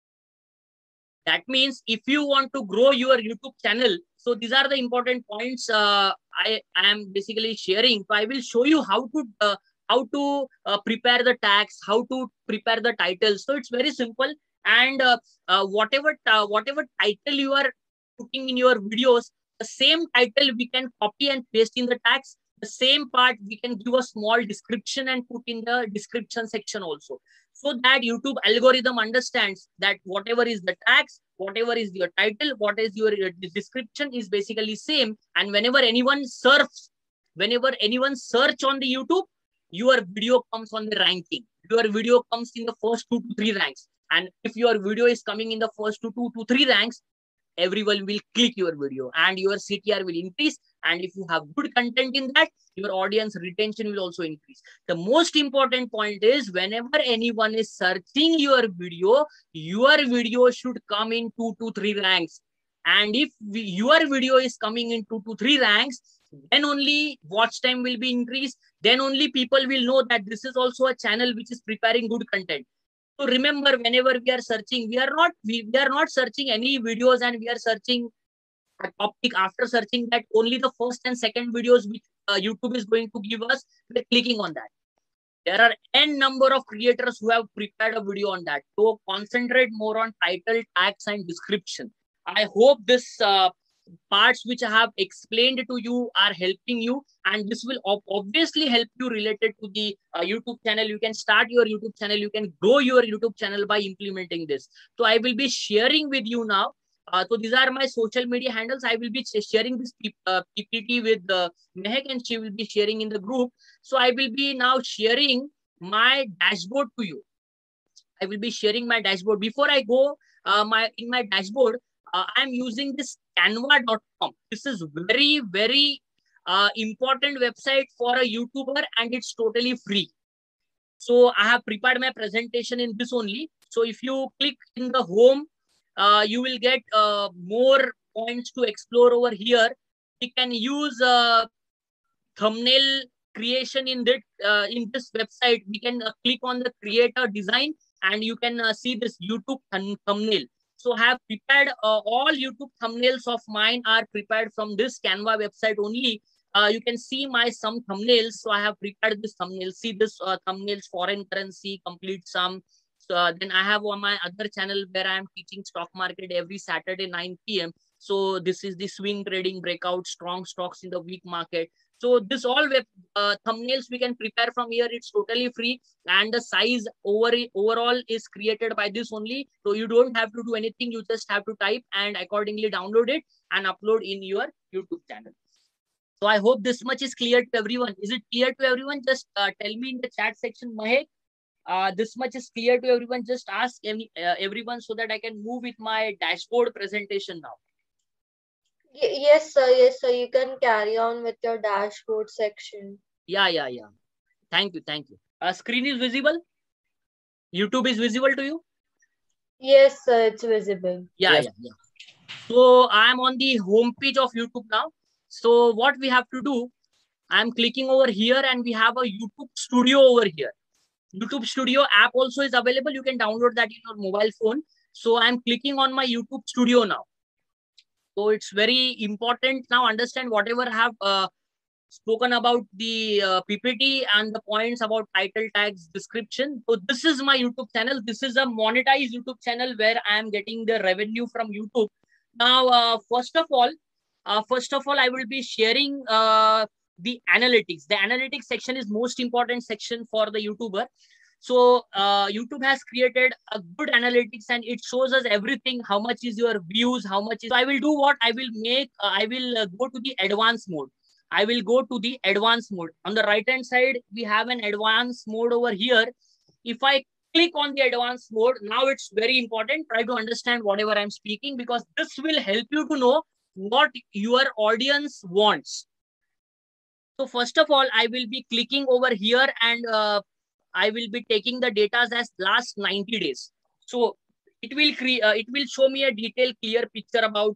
That means if you want to grow your YouTube channel, so these are the important points uh, I, I am basically sharing. So I will show you how to uh, how to uh, prepare the tags, how to prepare the titles. So it's very simple. And uh, uh, whatever uh, whatever title you are putting in your videos, the same title we can copy and paste in the tags. The same part we can give a small description and put in the description section also, so that YouTube algorithm understands that whatever is the tags, whatever is your title, what is your description is basically same. And whenever anyone surfs, whenever anyone search on the YouTube, your video comes on the ranking. Your video comes in the first two to three ranks. And if your video is coming in the first two, two to three ranks, everyone will click your video and your C T R will increase. And if you have good content in that, your audience retention will also increase. The most important point is whenever anyone is searching your video, your video should come in two to three ranks. And if we, your video is coming in two to three ranks, then only watch time will be increased. Then only people will know that this is also a channel which is preparing good content. So remember, whenever we are searching, we are not we, we are not searching any videos, and we are searching a topic. After searching that, only the first and second videos which uh, YouTube is going to give us, we're clicking on that. There are n number of creators who have prepared a video on that. So concentrate more on title, tags, and description. I hope this uh, parts which I have explained to you are helping you, and this will obviously help you related to the uh, YouTube channel. You can start your YouTube channel. You can grow your YouTube channel by implementing this. So I will be sharing with you now. Uh, so these are my social media handles. I will be sharing this uh, P P T with uh, Mehak, and she will be sharing in the group. So I will be now sharing my dashboard to you. I will be sharing my dashboard. Before I go uh, my in my dashboard, uh, I'm using this canva dot com. This is very, very uh, important website for a YouTuber, and it's totally free. So I have prepared my presentation in this only. So if you click in the home, uh, you will get uh, more points to explore over here. You can use uh, thumbnail creation in that uh, in this website. We can uh, click on the creator design, and you can uh, see this YouTube th thumbnail. So I have prepared uh, all YouTube thumbnails of mine are prepared from this Canva website only. Uh, you can see my some thumbnails. So I have prepared this thumbnail. See this uh, thumbnails, foreign currency, complete sum. So uh, then I have on my other channel where I am teaching stock market every Saturday nine P M So this is the swing trading breakout, strong stocks in the weak market. So this all web uh, thumbnails we can prepare from here. It's totally free, and the size over overall is created by this only. So you don't have to do anything. You just have to type and accordingly download it and upload in your YouTube channel. So I hope this much is clear to everyone. Is it clear to everyone? Just uh, tell me in the chat section, Mahek. Uh, this much is clear to everyone. Just ask any, uh, everyone so that I can move with my dashboard presentation now. Yes, sir. Yes, sir. You can carry on with your dashboard section. Yeah, yeah, yeah. Thank you. Thank you. Uh, screen is visible? YouTube is visible to you? Yes, sir. It's visible. Yeah, yes. yeah, yeah. So I'm on the home page of YouTube now. So what we have to do, I'm clicking over here, and we have a YouTube Studio over here. YouTube Studio app also is available. You can download that in your mobile phone. So I'm clicking on my YouTube Studio now. So it's very important now. Understand whatever I have uh, spoken about the uh, P P T and the points about title, tags, description. So this is my YouTube channel. This is a monetized YouTube channel where I am getting the revenue from YouTube. Now, uh, first of all, uh, first of all, I will be sharing uh, the analytics. The analytics section is most important section for the YouTuber. So uh, YouTube has created a good analytics and it shows us everything. How much is your views? How much is? So I will do what I will make. Uh, I will uh, go to the advanced mode. I will go to the advanced mode. On the right hand side, we have an advanced mode over here. If I click on the advanced mode, now it's very important. Try to understand whatever I'm speaking, because this will help you to know what your audience wants. So first of all, I will be clicking over here and uh, I will be taking the data as last ninety days. So it will create, uh, it will show me a detailed, clear picture about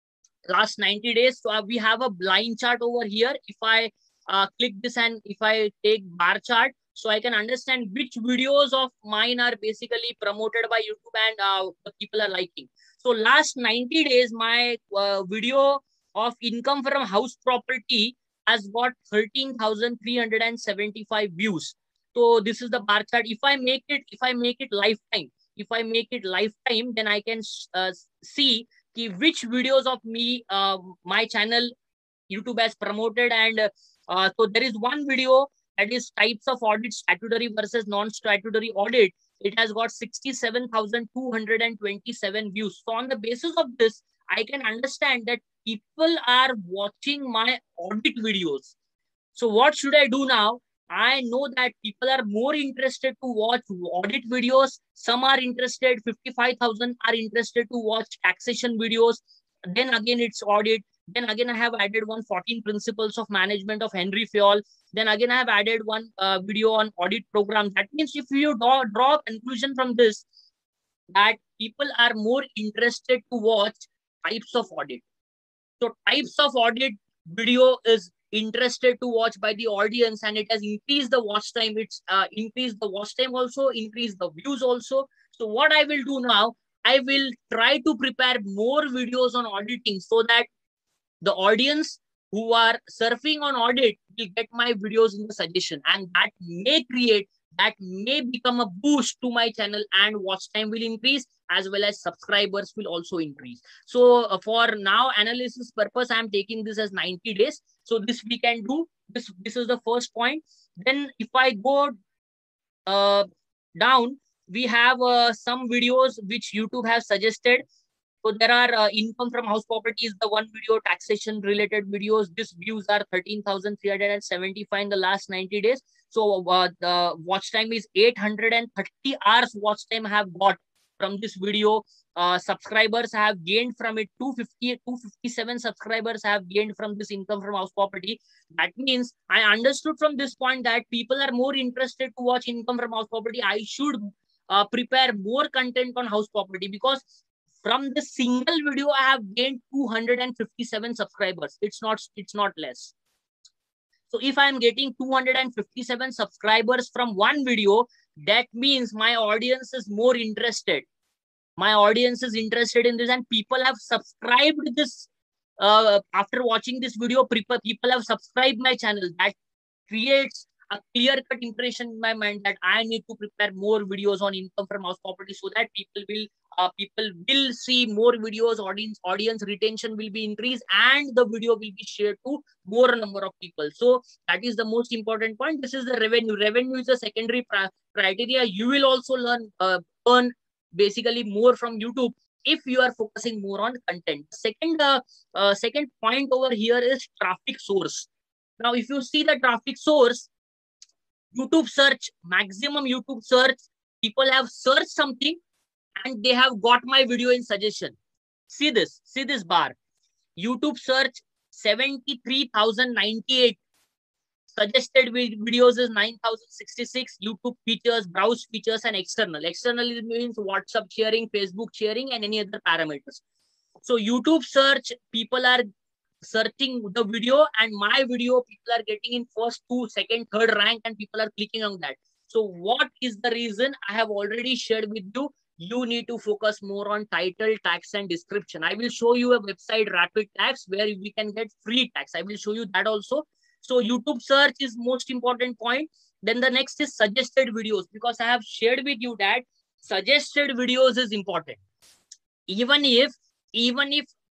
last ninety days. So uh, we have a blind chart over here. If I uh, click this and if I take bar chart, so I can understand which videos of mine are basically promoted by YouTube and uh, the people are liking. So last ninety days, my uh, video of income from house property has got thirteen thousand three hundred seventy-five views. So this is the bar chart. If I make it, if I make it lifetime, if I make it lifetime, then I can uh, see ki which videos of me, uh, my channel, YouTube has promoted. And uh, so there is one video that is types of audit, statutory versus non-statutory audit. It has got sixty-seven thousand two hundred twenty-seven views. So on the basis of this, I can understand that people are watching my audit videos. So what should I do now? I know that people are more interested to watch audit videos. Some are interested, fifty-five thousand are interested to watch taxation videos. Then again, it's audit. Then again, I have added one fourteen principles of management of Henry Fayol. Then again, I have added one uh, video on audit program. That means if you draw, draw a conclusion from this, that people are more interested to watch types of audit. So types of audit video is interested to watch by the audience, and it has increased the watch time. It's uh, increased the watch time also, increased the views also. So what I will do now, I will try to prepare more videos on auditing so that the audience who are surfing on audit will get my videos in the suggestion, and that may create, that may become a boost to my channel, and watch time will increase as well as subscribers will also increase. So uh, for now analysis purpose, I am taking this as ninety days. So this we can do. This, this is the first point. Then if I go uh, down, we have uh, some videos which YouTube has suggested. So there are uh, income from house property is the one video, taxation related videos. These views are thirteen thousand three hundred seventy-five in the last ninety days. So uh, the watch time is eight hundred thirty hours watch time have got from this video. Uh, subscribers have gained from it. two fifty, two fifty-seven subscribers have gained from this income from house property. That means I understood from this point that people are more interested to watch income from house property. I should uh, prepare more content on house property, because from the single video, I have gained two hundred fifty-seven subscribers. It's not, it's not less. So if I'm getting two hundred fifty-seven subscribers from one video, that means my audience is more interested. My audience is interested in this, and people have subscribed this. Uh, after watching this video, people have subscribed my channel. That creates a clear-cut impression in my mind that I need to prepare more videos on income from house property, so that people will uh, people will see more videos, audience audience retention will be increased, and the video will be shared to more number of people. So that is the most important point. This is the revenue. Revenue is a secondary criteria. You will also learn uh, earn basically more from YouTube if you are focusing more on content. Second, uh, uh, second point over here is traffic source. Now, if you see the traffic source, YouTube search, maximum YouTube search, people have searched something and they have got my video in suggestion. See this, see this bar. YouTube search seventy-three thousand ninety-eight. Suggested videos is nine thousand sixty-six. YouTube features, browse features, and external. External means WhatsApp sharing, Facebook sharing, and any other parameters. So YouTube search, people are searching the video, and my video people are getting in first, two, second, third rank, and people are clicking on that. So what is the reason? I have already shared with you. You need to focus more on title, tags, and description. I will show you a website, Rapid Tags, where we can get free tags. I will show you that also. So YouTube search is most important point. Then the next is suggested videos, because I have shared with you that suggested videos is important. Even if, even if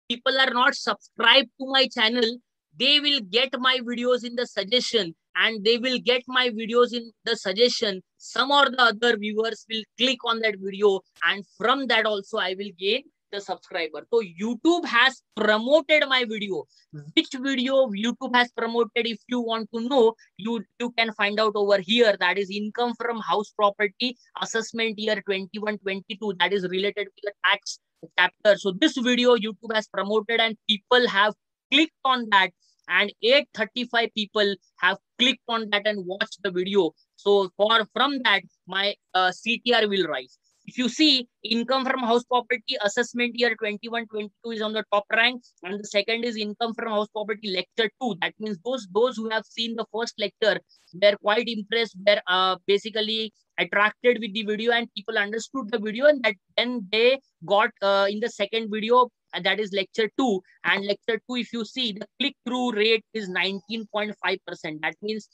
people are not subscribed to my channel, they will get my videos in the suggestion, and they will get my videos in the suggestion. Some or the other viewers will click on that video, and from that also I will gain the subscriber. So YouTube has promoted my video. Which video YouTube has promoted, if you want to know, you you can find out over here. That is income from house property assessment year twenty-one twenty-two. That is related to the tax chapter. So this video YouTube has promoted, and people have clicked on that, and eight hundred thirty-five people have clicked on that and watched the video. So for from that, my uh, C T R will rise. If you see, income from house property assessment year twenty-one twenty-two is on the top rank, and the second is income from house property lecture two. That means those those who have seen the first lecture, they're quite impressed, they're uh, basically attracted with the video, and people understood the video, and that then they got uh, in the second video, and that is lecture two. And lecture two, if you see, the click-through rate is nineteen point five percent. That means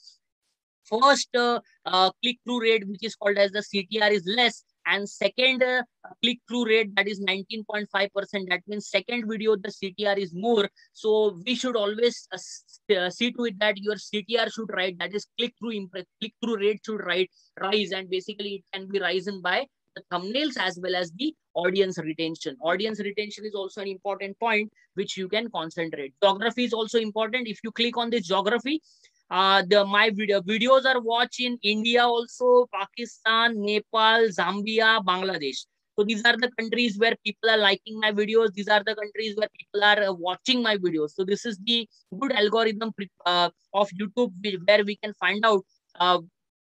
first uh, uh, click-through rate, which is called as the C T R, is less, and second uh, click-through rate, that is nineteen point five percent. That means second video, the C T R is more. So we should always uh, uh, see to it that your C T R should rise, that is click-through click-through rate should rise, rise, and basically it can be risen by the thumbnails as well as the audience retention. Audience retention is also an important point which you can concentrate. Geography is also important. If you click on this geography, uh, the my video videos are watched in India also, Pakistan, Nepal, Zambia, Bangladesh. So these are the countries where people are liking my videos. These are the countries where people are uh, watching my videos. So this is the good algorithm uh, of YouTube, where we can find out uh,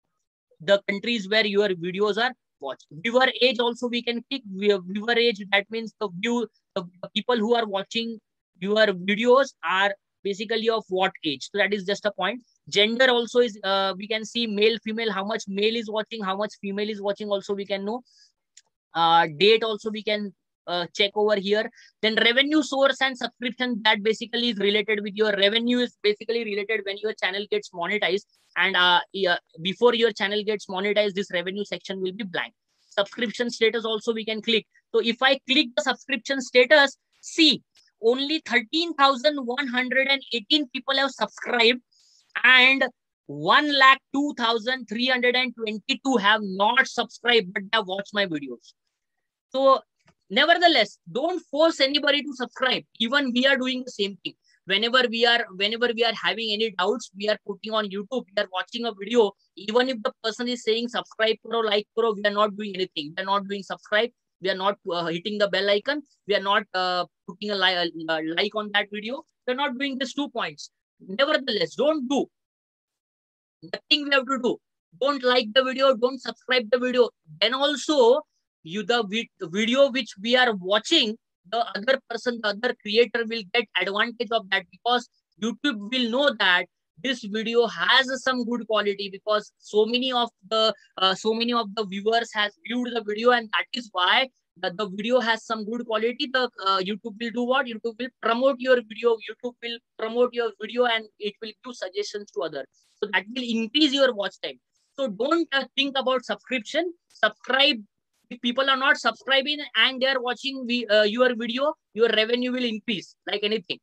the countries where your videos are watched. Viewer age also we can click. Viewer age, that means the view, the people who are watching your videos are basically of what age. So that is just a point. Gender also is, uh, we can see male, female, how much male is watching, how much female is watching also we can know. Uh, date also we can uh, check over here. Then revenue source and subscription, that basically is related with your revenue, is basically related when your channel gets monetized, and uh, yeah, before your channel gets monetized, this revenue section will be blank. Subscription status also we can click. So if I click the subscription status, see, only thirteen thousand one hundred eighteen people have subscribed, and one lakh two thousand three hundred twenty-two have not subscribed, but they have watched my videos. So nevertheless, don't force anybody to subscribe. Even we are doing the same thing. Whenever we are, whenever we are having any doubts, we are putting on YouTube, we are watching a video. Even if the person is saying subscribe karo, like karo, we are not doing anything. We are not doing subscribe. We are not uh, hitting the bell icon. We are not uh, putting a, li a like on that video. We are not doing these two points. Nevertheless, don't do. Nothing we have to do. Don't like the video. Don't subscribe the video. Then also, you the video which we are watching, the other person, the other creator will get advantage of that, because YouTube will know that this video has some good quality, because so many of the uh, so many of the viewers has viewed the video, and that is why the, the video has some good quality. The uh, YouTube will do what? YouTube will promote your video. YouTube will promote your video, and it will give suggestions to others. So that will increase your watch time. So don't uh, think about subscription. Subscribe. If people are not subscribing and they are watching the, uh, your video, your revenue will increase like anything.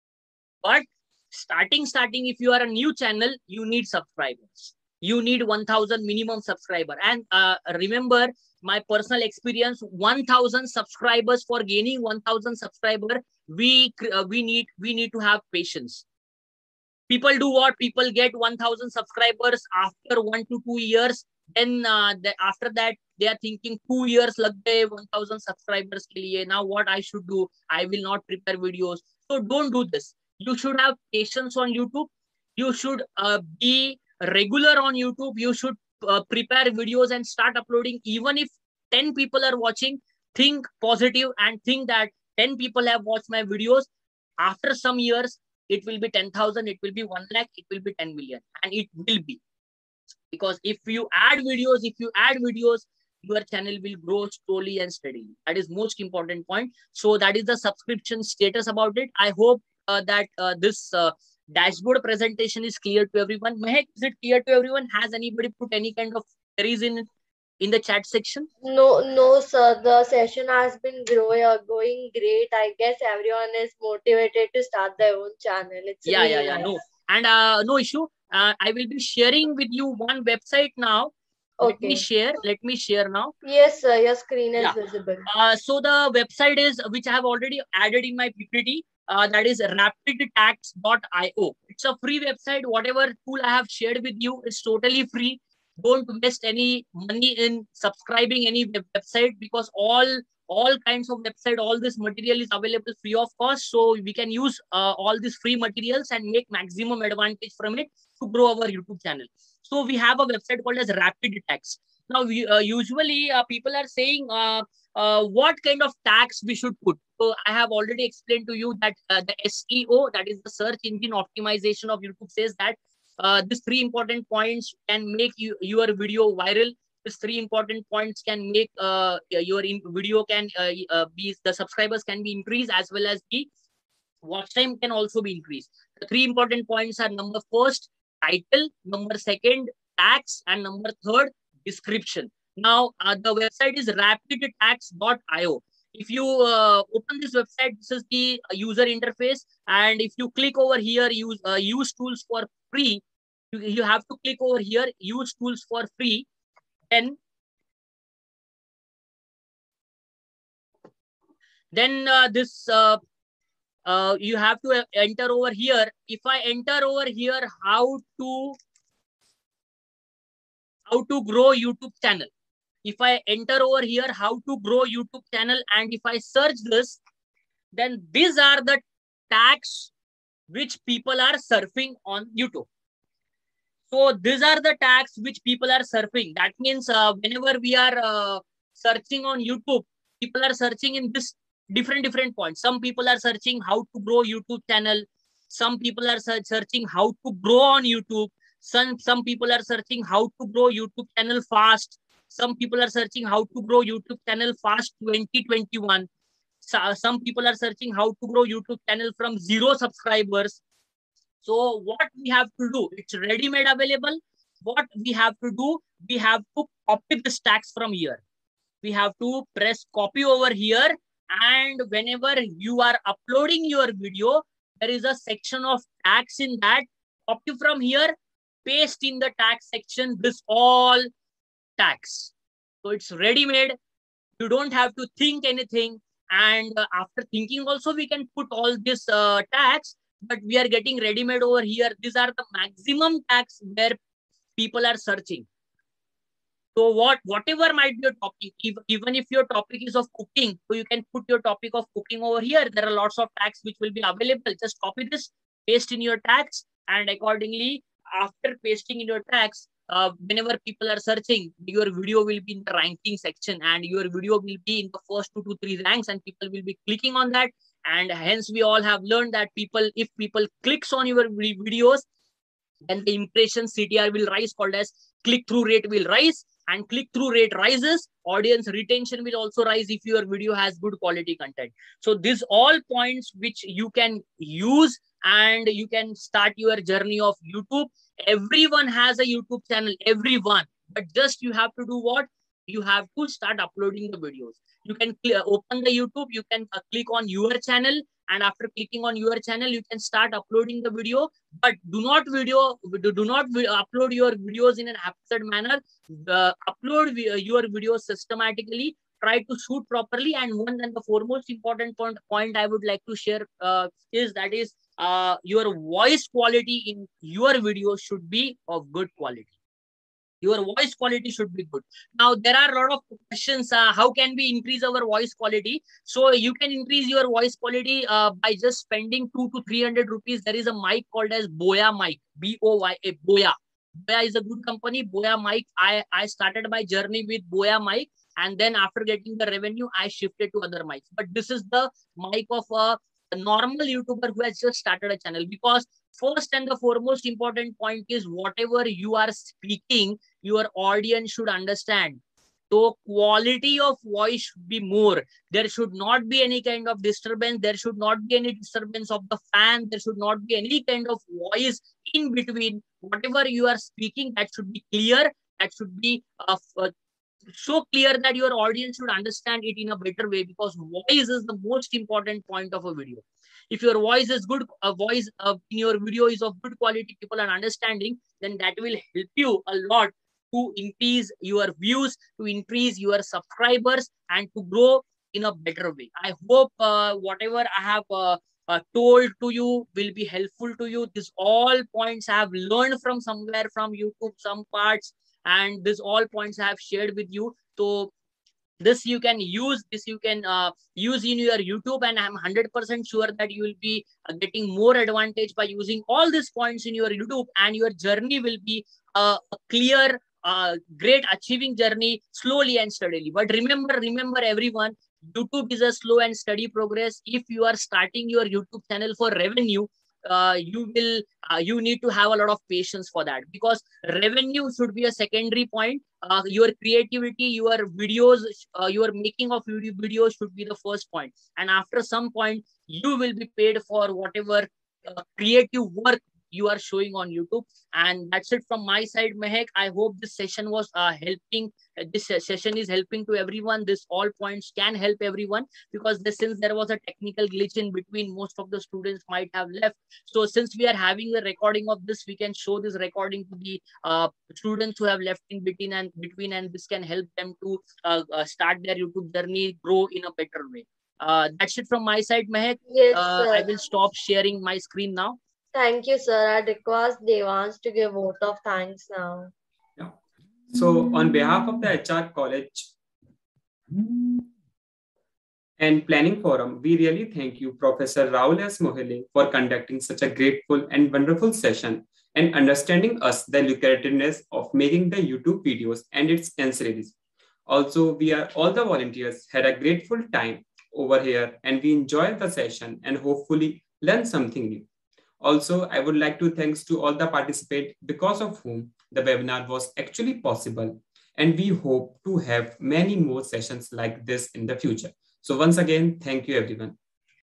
But starting, starting, if you are a new channel, you need subscribers. You need one thousand minimum subscriber. And uh, remember my personal experience, one thousand subscribers, for gaining one thousand subscriber, we, uh, we, need, we need to have patience. People do what? People get one thousand subscribers after one to two years. Then uh, the, after that, they are thinking two years lag gaye one thousand subscribers ke liye. Now what I should do? I will not prepare videos. So don't do this. You should have patience on YouTube. You should uh, be regular on YouTube. You should uh, prepare videos and start uploading. Even if ten people are watching, think positive and think that ten people have watched my videos. After some years, it will be ten thousand, it will be one lakh, it will be ten million, and it will be. Because if you add videos, if you add videos, your channel will grow slowly and steadily. That is most important point. So that is the subscription status about it. I hope uh, that uh, this uh, dashboard presentation is clear to everyone. Mehek, is it clear to everyone? Has anybody put any kind of queries in it? in the chat section? No, no, sir. The session has been growing, uh, going great. I guess everyone is motivated to start their own channel. It's Yeah, really yeah, yeah. nice. No, and uh, no issue. Uh, I will be sharing with you one website now. Let me Okay. share. Let me share now. Yes, sir. Your screen is Yeah. visible. Uh, so the website is, which I have already added in my P P T. Uh, that is rapid tax dot i o. It's a free website. Whatever tool I have shared with you is totally free. Don't waste any money in subscribing any web website, because all all kinds of website, all this material is available free of cost. So we can use uh, all these free materials and make maximum advantage from it to grow our YouTube channel. So we have a website called as Rapid Tax. Now, we, uh, usually uh, people are saying uh, uh, what kind of tax we should put. So I have already explained to you that uh, the S E O, that is the search engine optimization of YouTube, says that uh, these three important points can make you, your video viral. These three important points can make uh, your in video can uh, uh, be, the subscribers can be increased, as well as the watch time can also be increased. The three important points are: number first, title; number second, tax; and number third, description. Now, uh, the website is rapid tax dot i o. If you uh, open this website, this is the uh, user interface. And if you click over here, use uh, use tools for free, you, you have to click over here, use tools for free. Then, then uh, this uh, uh, you have to enter over here. If I enter over here, how to how to grow YouTube channel. If I enter over here, how to grow YouTube channel, and if I search this, then these are the tags which people are surfing on YouTube. So these are the tags which people are surfing. That means uh, whenever we are uh, searching on YouTube, people are searching in this different different points. Some people are searching how to grow YouTube channel. Some people are searching how to grow on YouTube. Some some people are searching how to grow YouTube channel fast. Some people are searching how to grow YouTube channel fast twenty twenty-one. So, some people are searching how to grow YouTube channel from zero subscribers. So what we have to do, it's ready-made available. What we have to do, we have to copy the tags from here. We have to press copy over here. And whenever you are uploading your video, there is a section of tags in that. Copy from here, paste in the tag section, this all tags. So it's ready-made. You don't have to think anything. And uh, after thinking also, we can put all this uh, tags, but we are getting ready-made over here. These are the maximum tags where people are searching. So what, whatever might be your topic, if, even if your topic is of cooking, so you can put your topic of cooking over here. There are lots of tags which will be available. Just copy this, paste in your tags, and accordingly, after pasting in your tags, uh, whenever people are searching, your video will be in the ranking section, and your video will be in the first two to three ranks, and people will be clicking on that. And hence, we all have learned that people, if people clicks on your videos, then the impression C T R will rise, called as click-through rate will rise, and click-through rate rises, audience retention will also rise if your video has good quality content. So these all points which you can use, and you can start your journey of YouTube. Everyone has a YouTube channel, everyone, but just you have to do what? You have to start uploading the videos. You can open the YouTube, you can uh, click on your channel, and after clicking on your channel, you can start uploading the video. But do not video, do not upload your videos in an absurd manner. Uh, upload your videos systematically. Try to shoot properly. And one and the foremost important point, point I would like to share uh, is that is uh, your voice quality in your video should be of good quality. Your voice quality should be good. Now, there are a lot of questions. Uh, how can we increase our voice quality? So you can increase your voice quality uh, by just spending two to three hundred rupees. There is a mic called as Boya mic, B O Y A, Boya. Boya is a good company. Boya mic. I, I started my journey with Boya mic. And then after getting the revenue, I shifted to other mics. But this is the mic of a, a normal YouTuber who has just started a channel. Because first and the foremost important point is whatever you are speaking, your audience should understand. So quality of voice should be more. There should not be any kind of disturbance. There should not be any disturbance of the fan. There should not be any kind of voice in between. Whatever you are speaking, that should be clear. That should be uh, so clear that your audience should understand it in a better way, because voice is the most important point of a video. If your voice is good, a voice uh, in your video is of good quality, people are understanding, then that will help you a lot to increase your views, to increase your subscribers, and to grow in a better way. I hope uh, whatever I have uh, uh, told to you will be helpful to you. These all points I have learned from somewhere, from YouTube, some parts, and these all points I have shared with you. So this you can use, this you can uh, use in your YouTube, and I'm one hundred percent sure that you will be uh, getting more advantage by using all these points in your YouTube, and your journey will be uh, a clear, uh, great achieving journey, slowly and steadily. But remember, remember everyone, YouTube is a slow and steady progress. If you are starting your YouTube channel for revenue, uh, you will uh, you need to have a lot of patience for that, because revenue should be a secondary point. Uh, your creativity, your videos, uh, your making of video videos should be the first point, and after some point you will be paid for whatever uh, creative work you are showing on YouTube. And that's it from my side, Mehak. I hope this session was uh, helping. Uh, this session is helping to everyone. This all points can help everyone, because this, since there was a technical glitch in between, most of the students might have left. So since we are having a recording of this, we can show this recording to the uh, students who have left in between, and between, and this can help them to uh, uh, start their YouTube journey, grow in a better way. Uh, that's it from my side, Mehak. Yes, Uh, sir. I will stop sharing my screen now. Thank you, sir. I request Devans to give vote of thanks now. Yeah. So on behalf of the H R College and Planning Forum, we really thank you, Professor Rahul S. Mohile, for conducting such a grateful and wonderful session and understanding us the lucrativeness of making the YouTube videos and its ancillaries. Also, we are all the volunteers had a grateful time over here, and we enjoyed the session and hopefully learned something new. Also, I would like to thanks to all the participants, because of whom the webinar was actually possible. And we hope to have many more sessions like this in the future. So once again, thank you everyone.